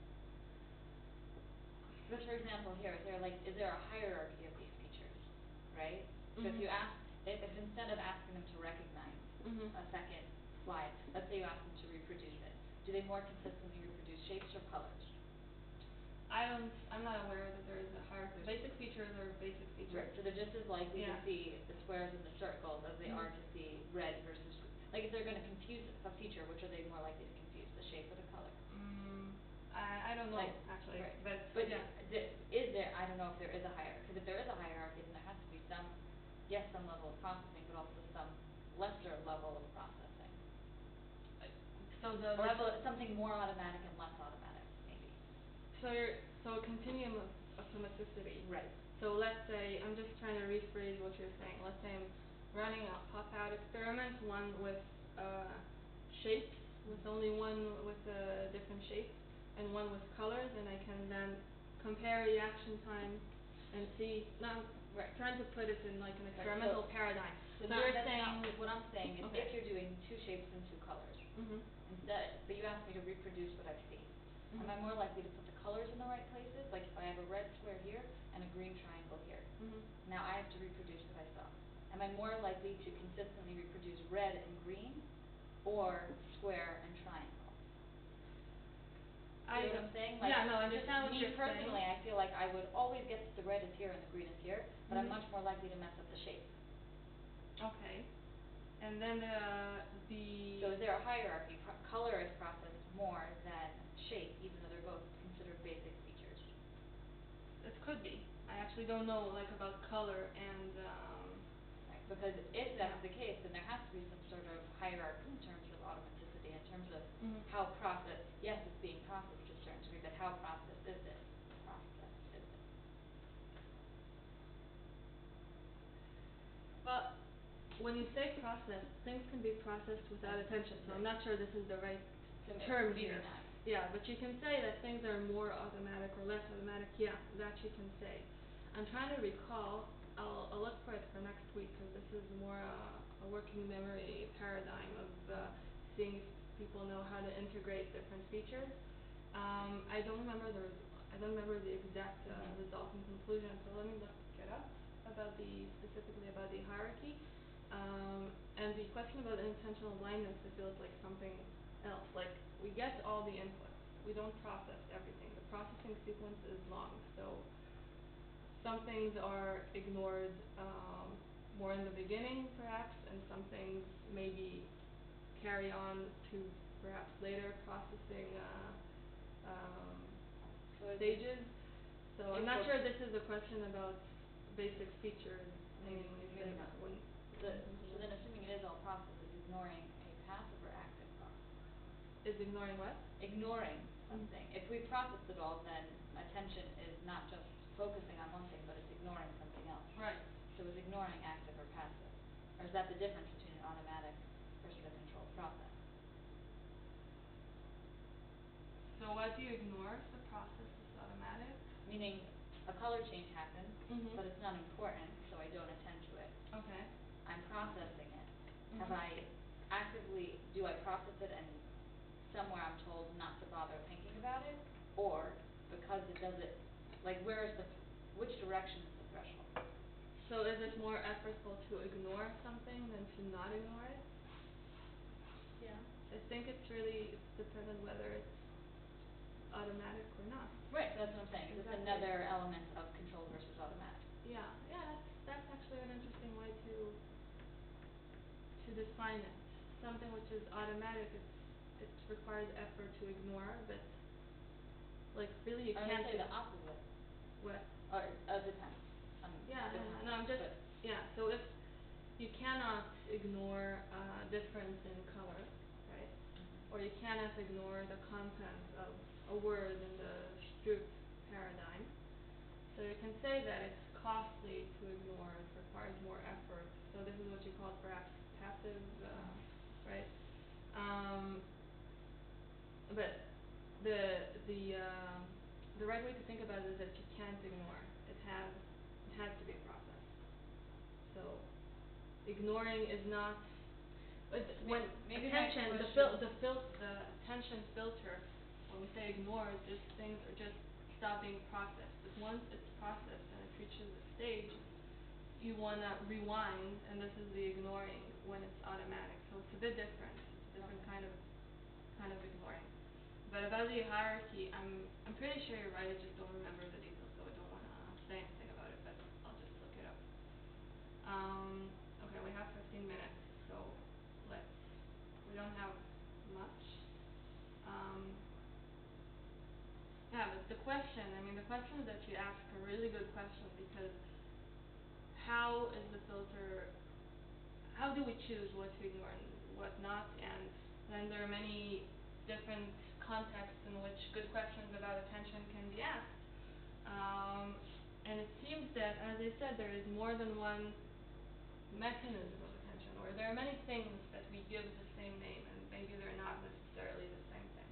But for example, here, is there like, is there a hierarchy of these features, right? So if Mhm. you ask, if, if instead of asking them to recognize Mhm. a second slide, let's say you ask them to reproduce it, do they more consistently reproduce shapes or colors? I don't, I'm not aware that there is a hierarchy. Basic features are basic features. Right, so they're just as likely to Yeah. see the squares and the circles as they Mhm. are to see red versus, like if they're gonna confuse a feature, which are they more likely to confuse, the shape or the color? Mm, I, I don't know, Like, actually, right. but, But yeah. th- is there, I don't know if there is a hierarchy, cause if there is a hierarchy, then there has to be some, yes, some level of processing, but also some lesser level of processing. So the Or level. so- something more automatic and less automatic, maybe. So you're, so a continuum of automaticity. Right. So let's say, I'm just trying to rephrase what you're saying, let's say I'm running a pop-out experiment, one with, uh, shapes, with only one with a different shape, and one with colors, and I can then compare reaction time and see, now, I'm Right. trying to put it in like an Right, experimental so- paradigm. So So not, you're that's saying. not, what I'm saying is Okay. if you're doing two shapes and two colors, Mhm. instead, but you asked me to reproduce what I've seen. Am I Mhm. more likely to put the colors in the right places, like if I have a red square here and a green triangle here? Mhm. Now I have to reproduce what I saw. Am I more likely to consistently reproduce red and green, or square and triangle? I You know what I'm saying? Like, yeah, no, I understand what you're Me personally, saying. I feel like I would always get the red is here and the green is here, but I'm Mhm. much more likely to mess up the shape. Okay. And then, uh, the. So is there a hierarchy? Pro- color is processed more than shape, even though they're both considered basic features. It could be. I actually don't know, like, about color and, um. Right, because if that's Yeah. the case, then there has to be some sort of hierarchy in terms of automaticity, in terms of Mhm. how processed, yes, it's being processed to a certain degree, but how processed is it? Processed is it? But when you say process, things can be processed without attention, so I'm not sure this is the right So may- term maybe here. not. Yeah, but you can say that things are more automatic or less automatic, yeah, that you can say. I'm trying to recall, I'll, I'll look for it for next week, cause this is more uh, a working memory paradigm of, uh, seeing if people know how to integrate different features. Um, I don't remember the res- I don't remember the exact, uh, Mhm. result and conclusion, so let me look it up, about the, specifically about the hierarchy. Um, and the question about intentional blindness, it feels like something else, like, we get all the inputs, we don't process everything, the processing sequence is long, so some things are ignored, um, more in the beginning perhaps, and some things maybe carry on to perhaps later processing, uh, um, So is it- stages. So I'm if not we're- sure this is a question about basic features, I mean, Maybe- when you maybe say not. that, when. The, so then assuming it is all process, is ignoring a passive or active process? Is ignoring what? Ignoring Mm. something. If we processed it all, then attention is not just focusing on one thing, but it's ignoring something else. Right. So is ignoring active or passive? Or is that the difference between an automatic versus a controlled process? So what do you ignore if the process is automatic? Meaning, a color change happens, Mhm. but it's not important, so I don't attend to it. Okay. I'm processing it. Have Mhm. I actively, do I process it and somewhere I'm told not to bother thinking about it? Or because it does it, like where is the, which direction is the threshold? So is it more effortful to ignore something than to not ignore it? Yeah. I think it's really, it's dependent whether it's automatic or not. Right, so that's what I'm saying, it's Exactly. another element of control versus automatic. Yeah, yeah, that's, that's actually an interesting way to, to define it. something which is automatic, it's, it requires effort to ignore, but, like, really you I can't. would say ig- the opposite, What? or, uh, depends on Yeah, the and, and I'm context, just, but- yeah, so if you cannot ignore, uh, difference in color, right? Mhm. Or you cannot ignore the content of a word in the Stroop paradigm. So you can say that it's costly to ignore, it requires more effort, so this is what you call perhaps passive, uh, right? Um, but the, the, um, the right way to think about it is that you can't ignore, it has, it has to be a process. So, ignoring is not, but when May- maybe my attention, the fil- question- the fil- the attention filter, when we say ignore, it's just things are just stop being processed. But once it's processed and it reaches a stage, you wanna rewind, and this is the ignoring when it's automatic. So it's a bit different, it's a different Okay. kind of, kind of ignoring. But about the hierarchy, I'm, I'm pretty sure you're right, I just don't remember the details, so I don't wanna say anything about it, but I'll just look it up. Um, okay, we have fifteen minutes, so let's, we don't have much. Um, yeah, but the question, I mean, the questions that you ask are really good questions, because how is the filter, how do we choose what to ignore and what not? And then there are many different contexts in which good questions about attention can be asked. Um, and it seems that, as I said, there is more than one mechanism of attention, or there are many things that we give the same name, and maybe they're not necessarily the same thing.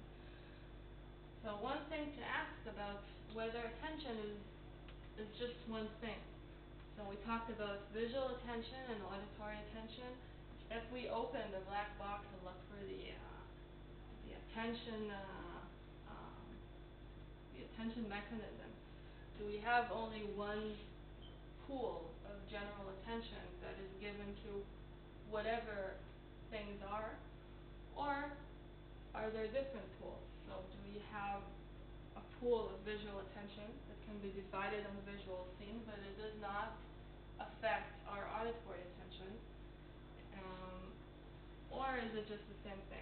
So one thing to ask about whether attention is, is just one thing. So we talked about visual attention and auditory attention. If we open the black box and look for the, uh, the attention, uh, um, the attention mechanism, do we have only one pool of general attention that is given to whatever things are? Or are there different pools? So do we have a pool of visual attention that can be divided on the visual scene, but it does not affect our auditory attention? Um, or is it just the same thing?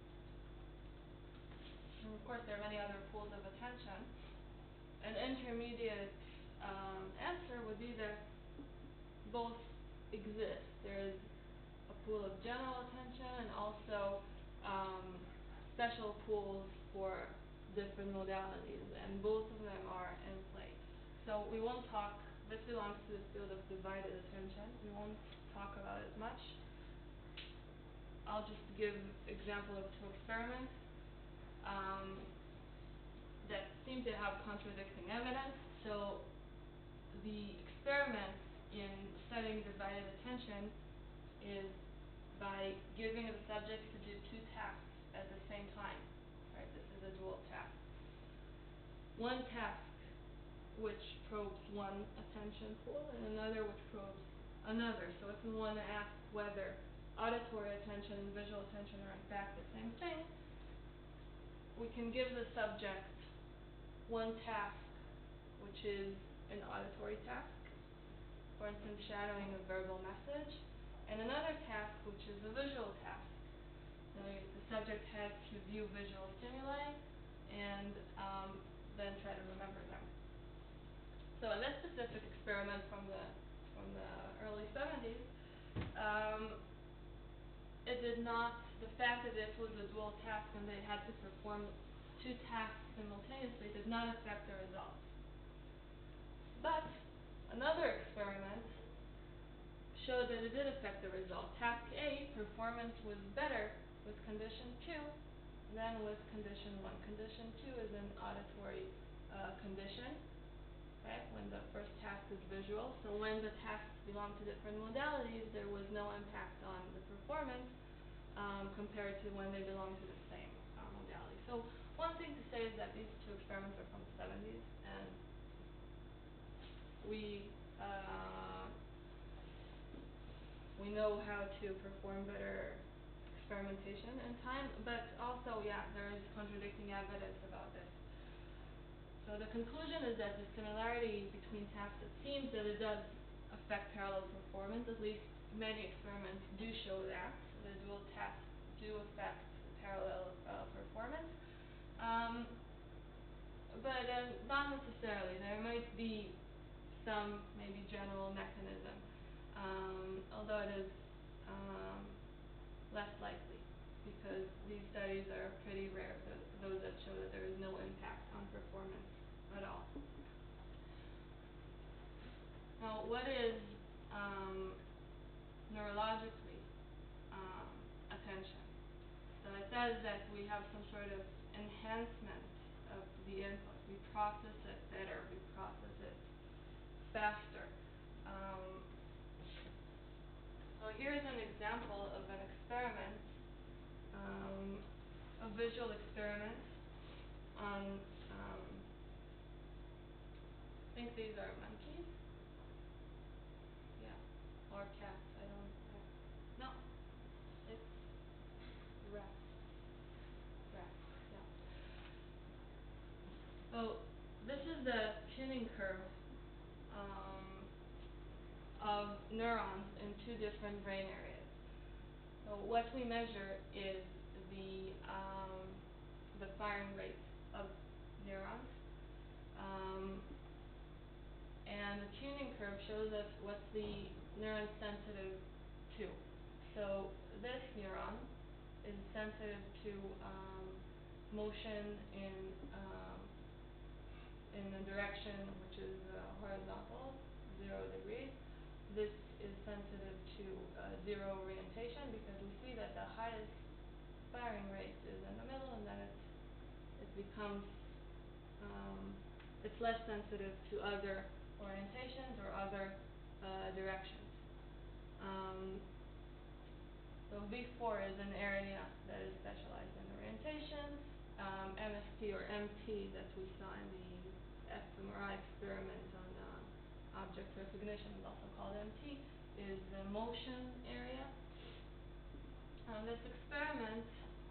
And of course there are many other pools of attention. An intermediate um, answer would be that both exist. There is a pool of general attention and also um, special pools for different modalities, and both of them are in play. So we won't talk, this belongs to the field of divided attention, we won't talk about it much. I'll just give example of two experiments um, that seem to have contradicting evidence. So the experiment in studying divided attention is by giving the subjects to do two tasks at the same time, right? This is a dual task. One task which probes one attention pool and another which probes another. So if we want to ask whether auditory attention and visual attention are in fact the same thing, we can give the subject one task which is an auditory task, for instance shadowing a verbal message, and another task which is a visual task. So the subject has to view visual stimuli and um, then try to remember them. So in this specific experiment from the from the early seventies, um, it did not, the fact that this was a dual task and they had to perform two tasks simultaneously did not affect the results. But another experiment showed that it did affect the result. Task A, performance was better with condition two than with condition one. Condition two is an auditory uh, condition, right, when the first task is visual. So when the tasks belong to different modalities, there was no impact on the performance um, compared to when they belong to the same uh, modality. So one thing to say is that these two experiments are from the seventies, and we uh, we know how to perform better experimentation in time, but also, yeah, there is contradicting evidence about this. So the conclusion is that the similarity between tasks, it seems that it does affect parallel performance, at least many experiments do show that. The dual task do affect parallel uh, performance. Um, but uh, not necessarily. There might be some maybe general mechanism, um, although it is um, less likely because these studies are pretty rare, th- those that show that there is no impact on performance at all. Now, what is um, neurologically um, attention? So it says that we have some sort of enhancement of the input. We process it better. We process it faster. Um, so here's an example of an experiment, um, a visual experiment on, um, I think these are monkeys. Yeah, or cats. I don't. I, no, it's rats. Rats. Yeah. So this is the tuning curve um, of neurons in two different brain areas. So what we measure is the um, the firing rate of neurons, um, and the tuning curve shows us what's the neuron sensitive to. So this neuron is sensitive to um, motion in um, in a direction which is uh, horizontal, zero degrees. This is sensitive to uh, zero orientation because we see that the highest firing rate is in the middle, and then it's, it becomes, um, it's less sensitive to other orientations or other uh, directions. Um, so V four is an area that is specialized in orientation. Um, M S T or M T that we saw in the fMRI experiment on uh, object recognition is also called M T, is the motion area. On this experiment,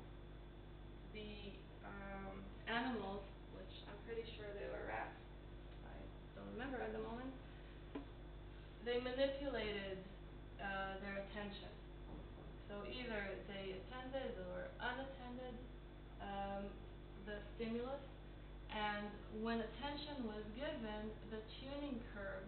the um, animals, which I'm pretty sure they were rats, I don't remember at the moment, they manipulated uh, their attention. So either they attended or unattended um, the stimulus, and when attention was given, the tuning curve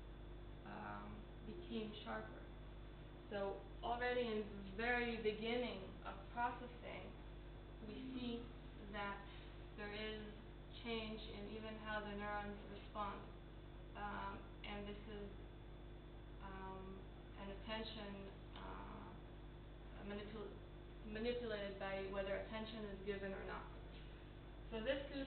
um, became sharper. So already in the very beginning of processing, we see that there is change in even how the neurons respond. Um, and this is um, an attention uh, manipul- manipulated by whether attention is given or not. So this is,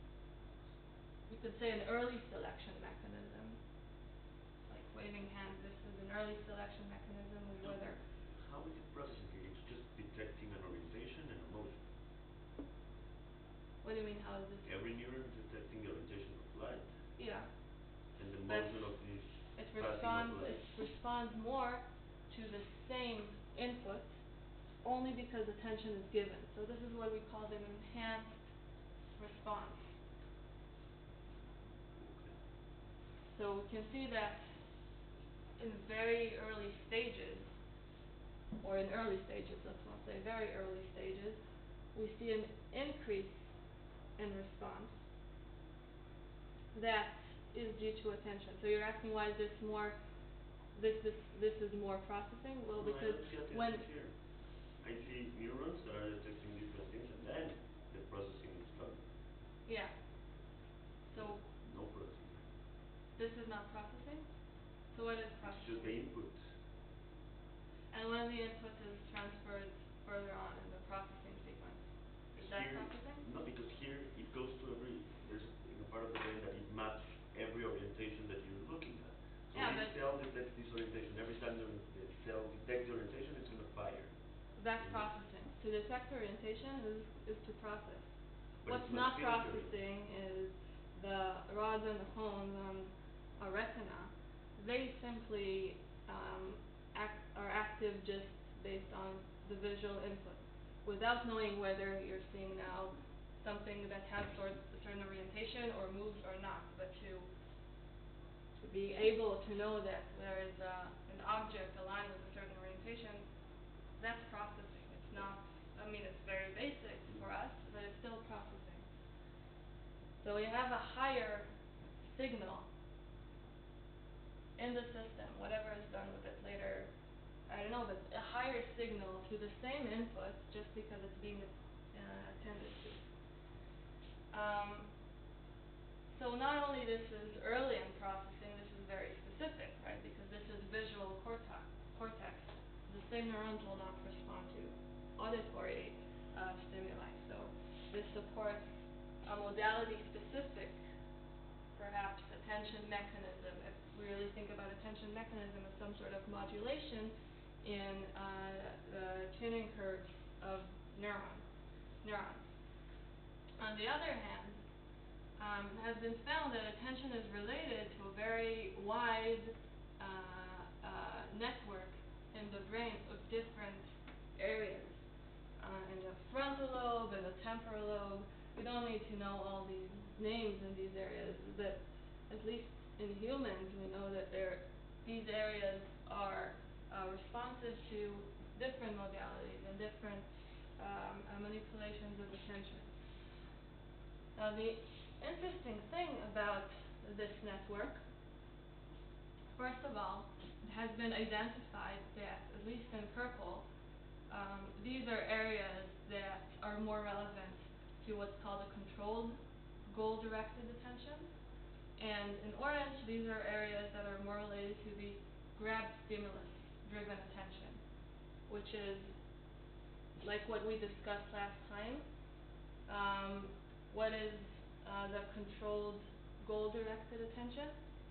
we could say, an early selection mechanism, like waving hands. This is an early selection mechanism with So whether. how is it processing it? It's just detecting an orientation and a motion. What do you mean? How is this? Every neuron is detecting the orientation of light Yeah. and the But motion of this It passing responds. of light. It responds more to the same input, only because attention is given. So this is what we call an enhanced response. Okay. So we can see that in very early stages, or in early stages, let's not say very early stages, we see an increase in response that is due to attention. So you're asking why is this more, this this this is more processing? Well, No, because I don't see attention when here. I see neurons that are detecting different things and then the processing is coming. yeah, so No processing. this is not processing. So what is It's processing? just the input. And when the input is transferred further on in the processing sequence, is that Here, processing? no, because here it goes to every, there's a part of the brain that it maps every orientation that you're looking at. So Yeah, this but- cell detects this orientation. Every time the, the cell detects the orientation, it's going to fire. That's Mhm. processing. To detect orientation is is to process. But What's it's not filtering. processing is the rods and the cones on a retina. They simply um, act, are active just based on the visual input, without knowing whether you're seeing now something that has sort a certain orientation or moves or not. But to to be able to know that there is a, an object aligned with a certain orientation, that's processing. It's not I mean, it's very basic for us, but it's still processing. So we have a higher signal in the system, whatever is done with it later, I don't know, but a higher signal to the same input just because it's being uh, attended to. Um, so not only this is early in processing, this is very specific, right? Because this is visual cortex. cortex. The same neurons will not respond to auditory uh, stimuli. So this supports a modality-specific, perhaps, attention mechanism. If we really think about attention mechanism as some sort of modulation in uh, the tuning curves of neurons. neurons. On the other hand, um, it has been found that attention is related to a very wide uh, uh, network in the brain of different areas. Uh, in the frontal lobe, in the temporal lobe. We don't need to know all these names in these areas, but at least in humans, we know that there, these areas are uh, responsive to different modalities and different um, uh, manipulations of attention. Now, the interesting thing about this network, first of all, it has been identified that, at least in purple, um, these are areas that are more relevant to what's called a controlled goal-directed attention. And in orange, these are areas that are more related to the grab stimulus-driven attention, which is like what we discussed last time. Um, what is uh, the controlled goal-directed attention?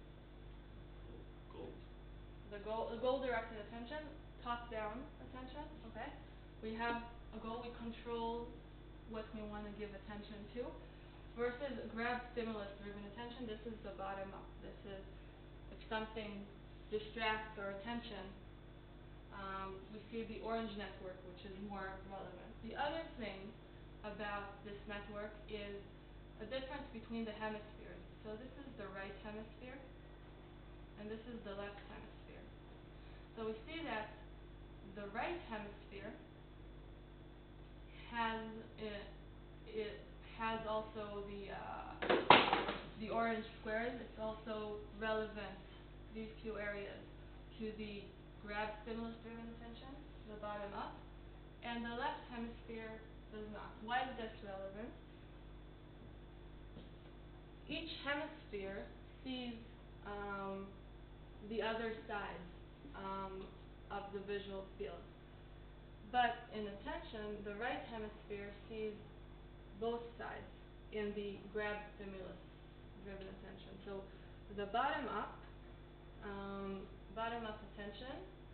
Gold. The goal, the goal-directed attention, top-down attention, okay? We have a goal, we control what we want to give attention to, versus grab stimulus-driven attention. This is the bottom-up. This is if something distracts our attention, um, we see the orange network, which is more relevant. The other thing about this network is a difference between the hemispheres. So this is the right hemisphere, and this is the left hemisphere. So we see that the right hemisphere has it, it has also the uh, the orange squares. It's also relevant, these two areas, to the grab stimulus-driven attention, the bottom up, and the left hemisphere does not. Why is this relevant? Each hemisphere sees um, the other side um, of the visual field. But in attention, the right hemisphere sees both sides in the grab stimulus-driven attention. So the bottom up, um, bottom up attention,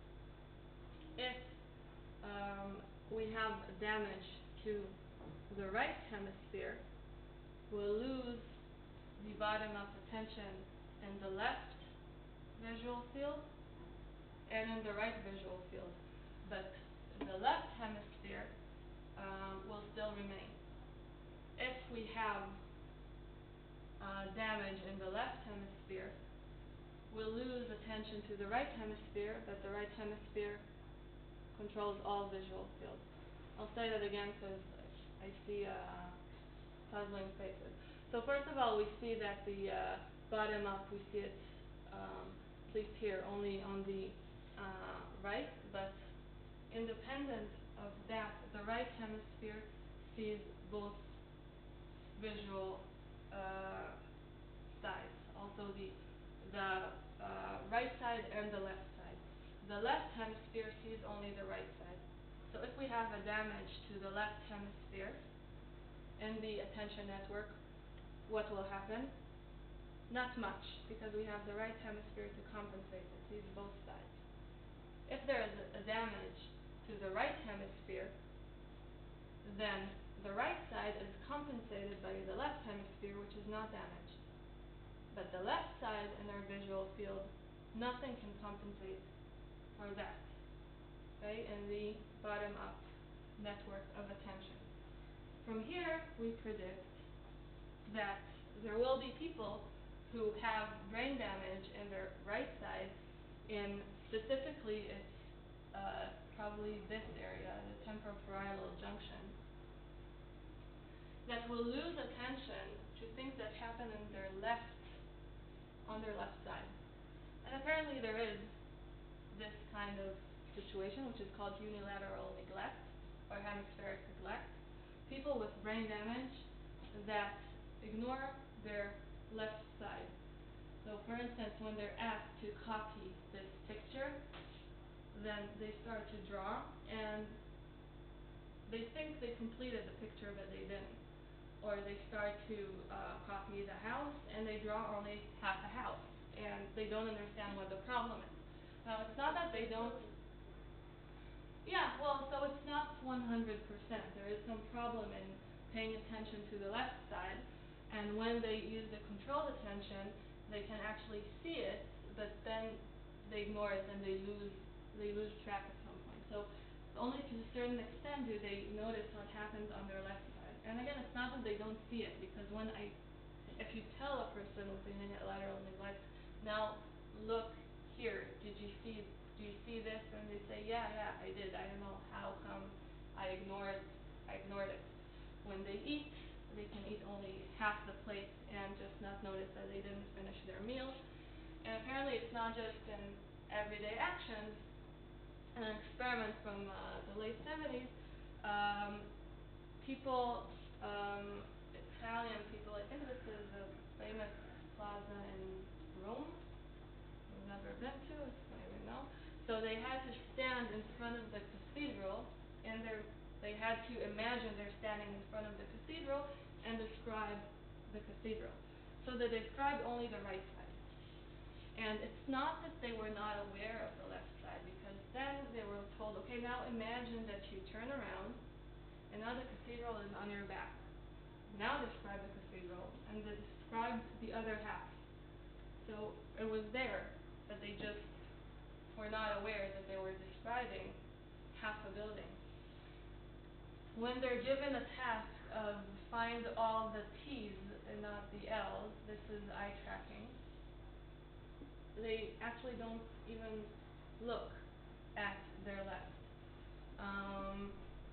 if um, we have damage to the right hemisphere, we'll lose the bottom up attention in the left visual field and in the right visual field. But the left hemisphere um, will still remain. If we have uh, damage in the left hemisphere, we'll lose attention to the right hemisphere, but the right hemisphere controls all visual fields. I'll say that again because I see uh, puzzling faces. So first of all, we see that the uh, bottom up, we see it, um, at least here, only on the uh, right, but independent of that, the right hemisphere sees both visual uh, sides, also the the uh, right side and the left side. The left hemisphere sees only the right side. So if we have a damage to the left hemisphere in the attention network, what will happen? Not much, because we have the right hemisphere to compensate. It sees both sides. If there is a, a damage to the right hemisphere, then the right side is compensated by the left hemisphere, which is not damaged. But the left side in our visual field, nothing can compensate for that, okay, in the bottom-up network of attention. From here, we predict that there will be people who have brain damage in their right side, in specifically its uh, probably this area, the temporoparietal junction, that will lose attention to things that happen in their left, on their left side. And apparently there is this kind of situation, which is called unilateral neglect, or hemispheric neglect. People with brain damage that ignore their left side. So for instance, when they're asked to copy this picture, then they start to draw, and they think they completed the picture, but they didn't. Or they start to uh, copy the house, and they draw only half a house, and they don't understand what the problem is. Now, it's not that they don't... Yeah, well, so it's not one hundred percent. There is some problem in paying attention to the left side, and when they use the controlled attention, they can actually see it, but then they ignore it and they lose they lose track at some point. So only to a certain extent do they notice what happens on their left side. And again, it's not that they don't see it, because when I, if you tell a person with unilateral neglect, now look here, did you see, do you see this? And they say, yeah, yeah, I did. I don't know how come I ignored, I ignored it. When they eat, they can eat only half the plate and just not notice that they didn't finish their meal. And apparently it's not just in everyday actions. In an experiment from uh, the late seventies, um, people, um, Italian people, I think this is a famous plaza in Rome, I've never been to, I don't even know. So they had to stand in front of the cathedral, and they're they had to imagine they're standing in front of the cathedral and describe the cathedral. So they described only the right side. And it's not that they were not aware of the left side, because then they were told, okay, now imagine that you turn around, and now the cathedral is on your back. Now describe the cathedral, and they described the other half. So it was there, but they just were not aware that they were describing half a building. When they're given a task of find all the T's and not the L's, this is eye tracking, they actually don't even look at their left. Um,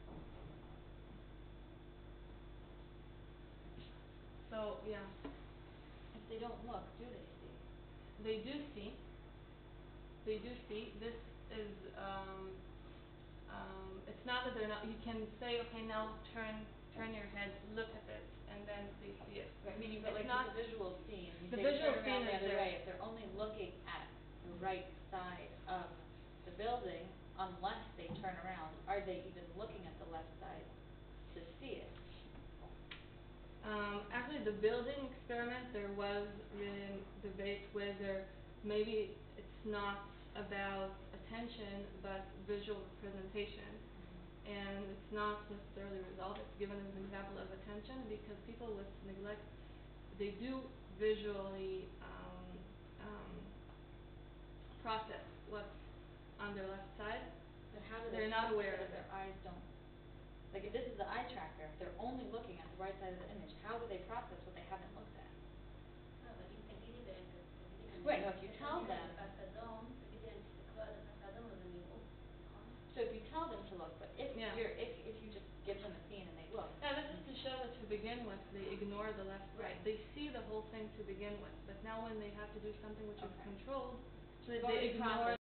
so, yeah. If they don't look, do they see? They do see. They do see. This is, um, um, it's not that they're not, you can say, okay, now turn, turn your head, look at this, and then they see it. Right, meaning, but It's like not, the visual scene, you the say visual turn scene around the is other there. way, if they're only looking at the right side of the building, unless they turn around, are they even looking at the left side to see it? Um, actually, the building experiment, there was really debate whether maybe it's not about attention, but visual presentation. And it's not necessarily resolved. It's given as an example of attention, because people with neglect, they do visually um, um, process what's on their left side. But how do They're they not process aware it of if their it. eyes don't, like if this is the eye tracker, if they're only looking at the right side of the image, how do they process what they haven't looked at? No, but if תגידי להם, תגידי להם, Right, no, if you tell תגידי them. לפס אדום, תגידי להם תסתכלו על הפס האדום, אז הם יראו, נכון? So if you tell them to look, but if Yeah. you're, if, if you just give them a scene and they look. Yeah, this is to show that to begin with, they ignore the left right. They see the whole thing to begin with, but now when they have to do something which is Okay. controlled, So they they've already ignore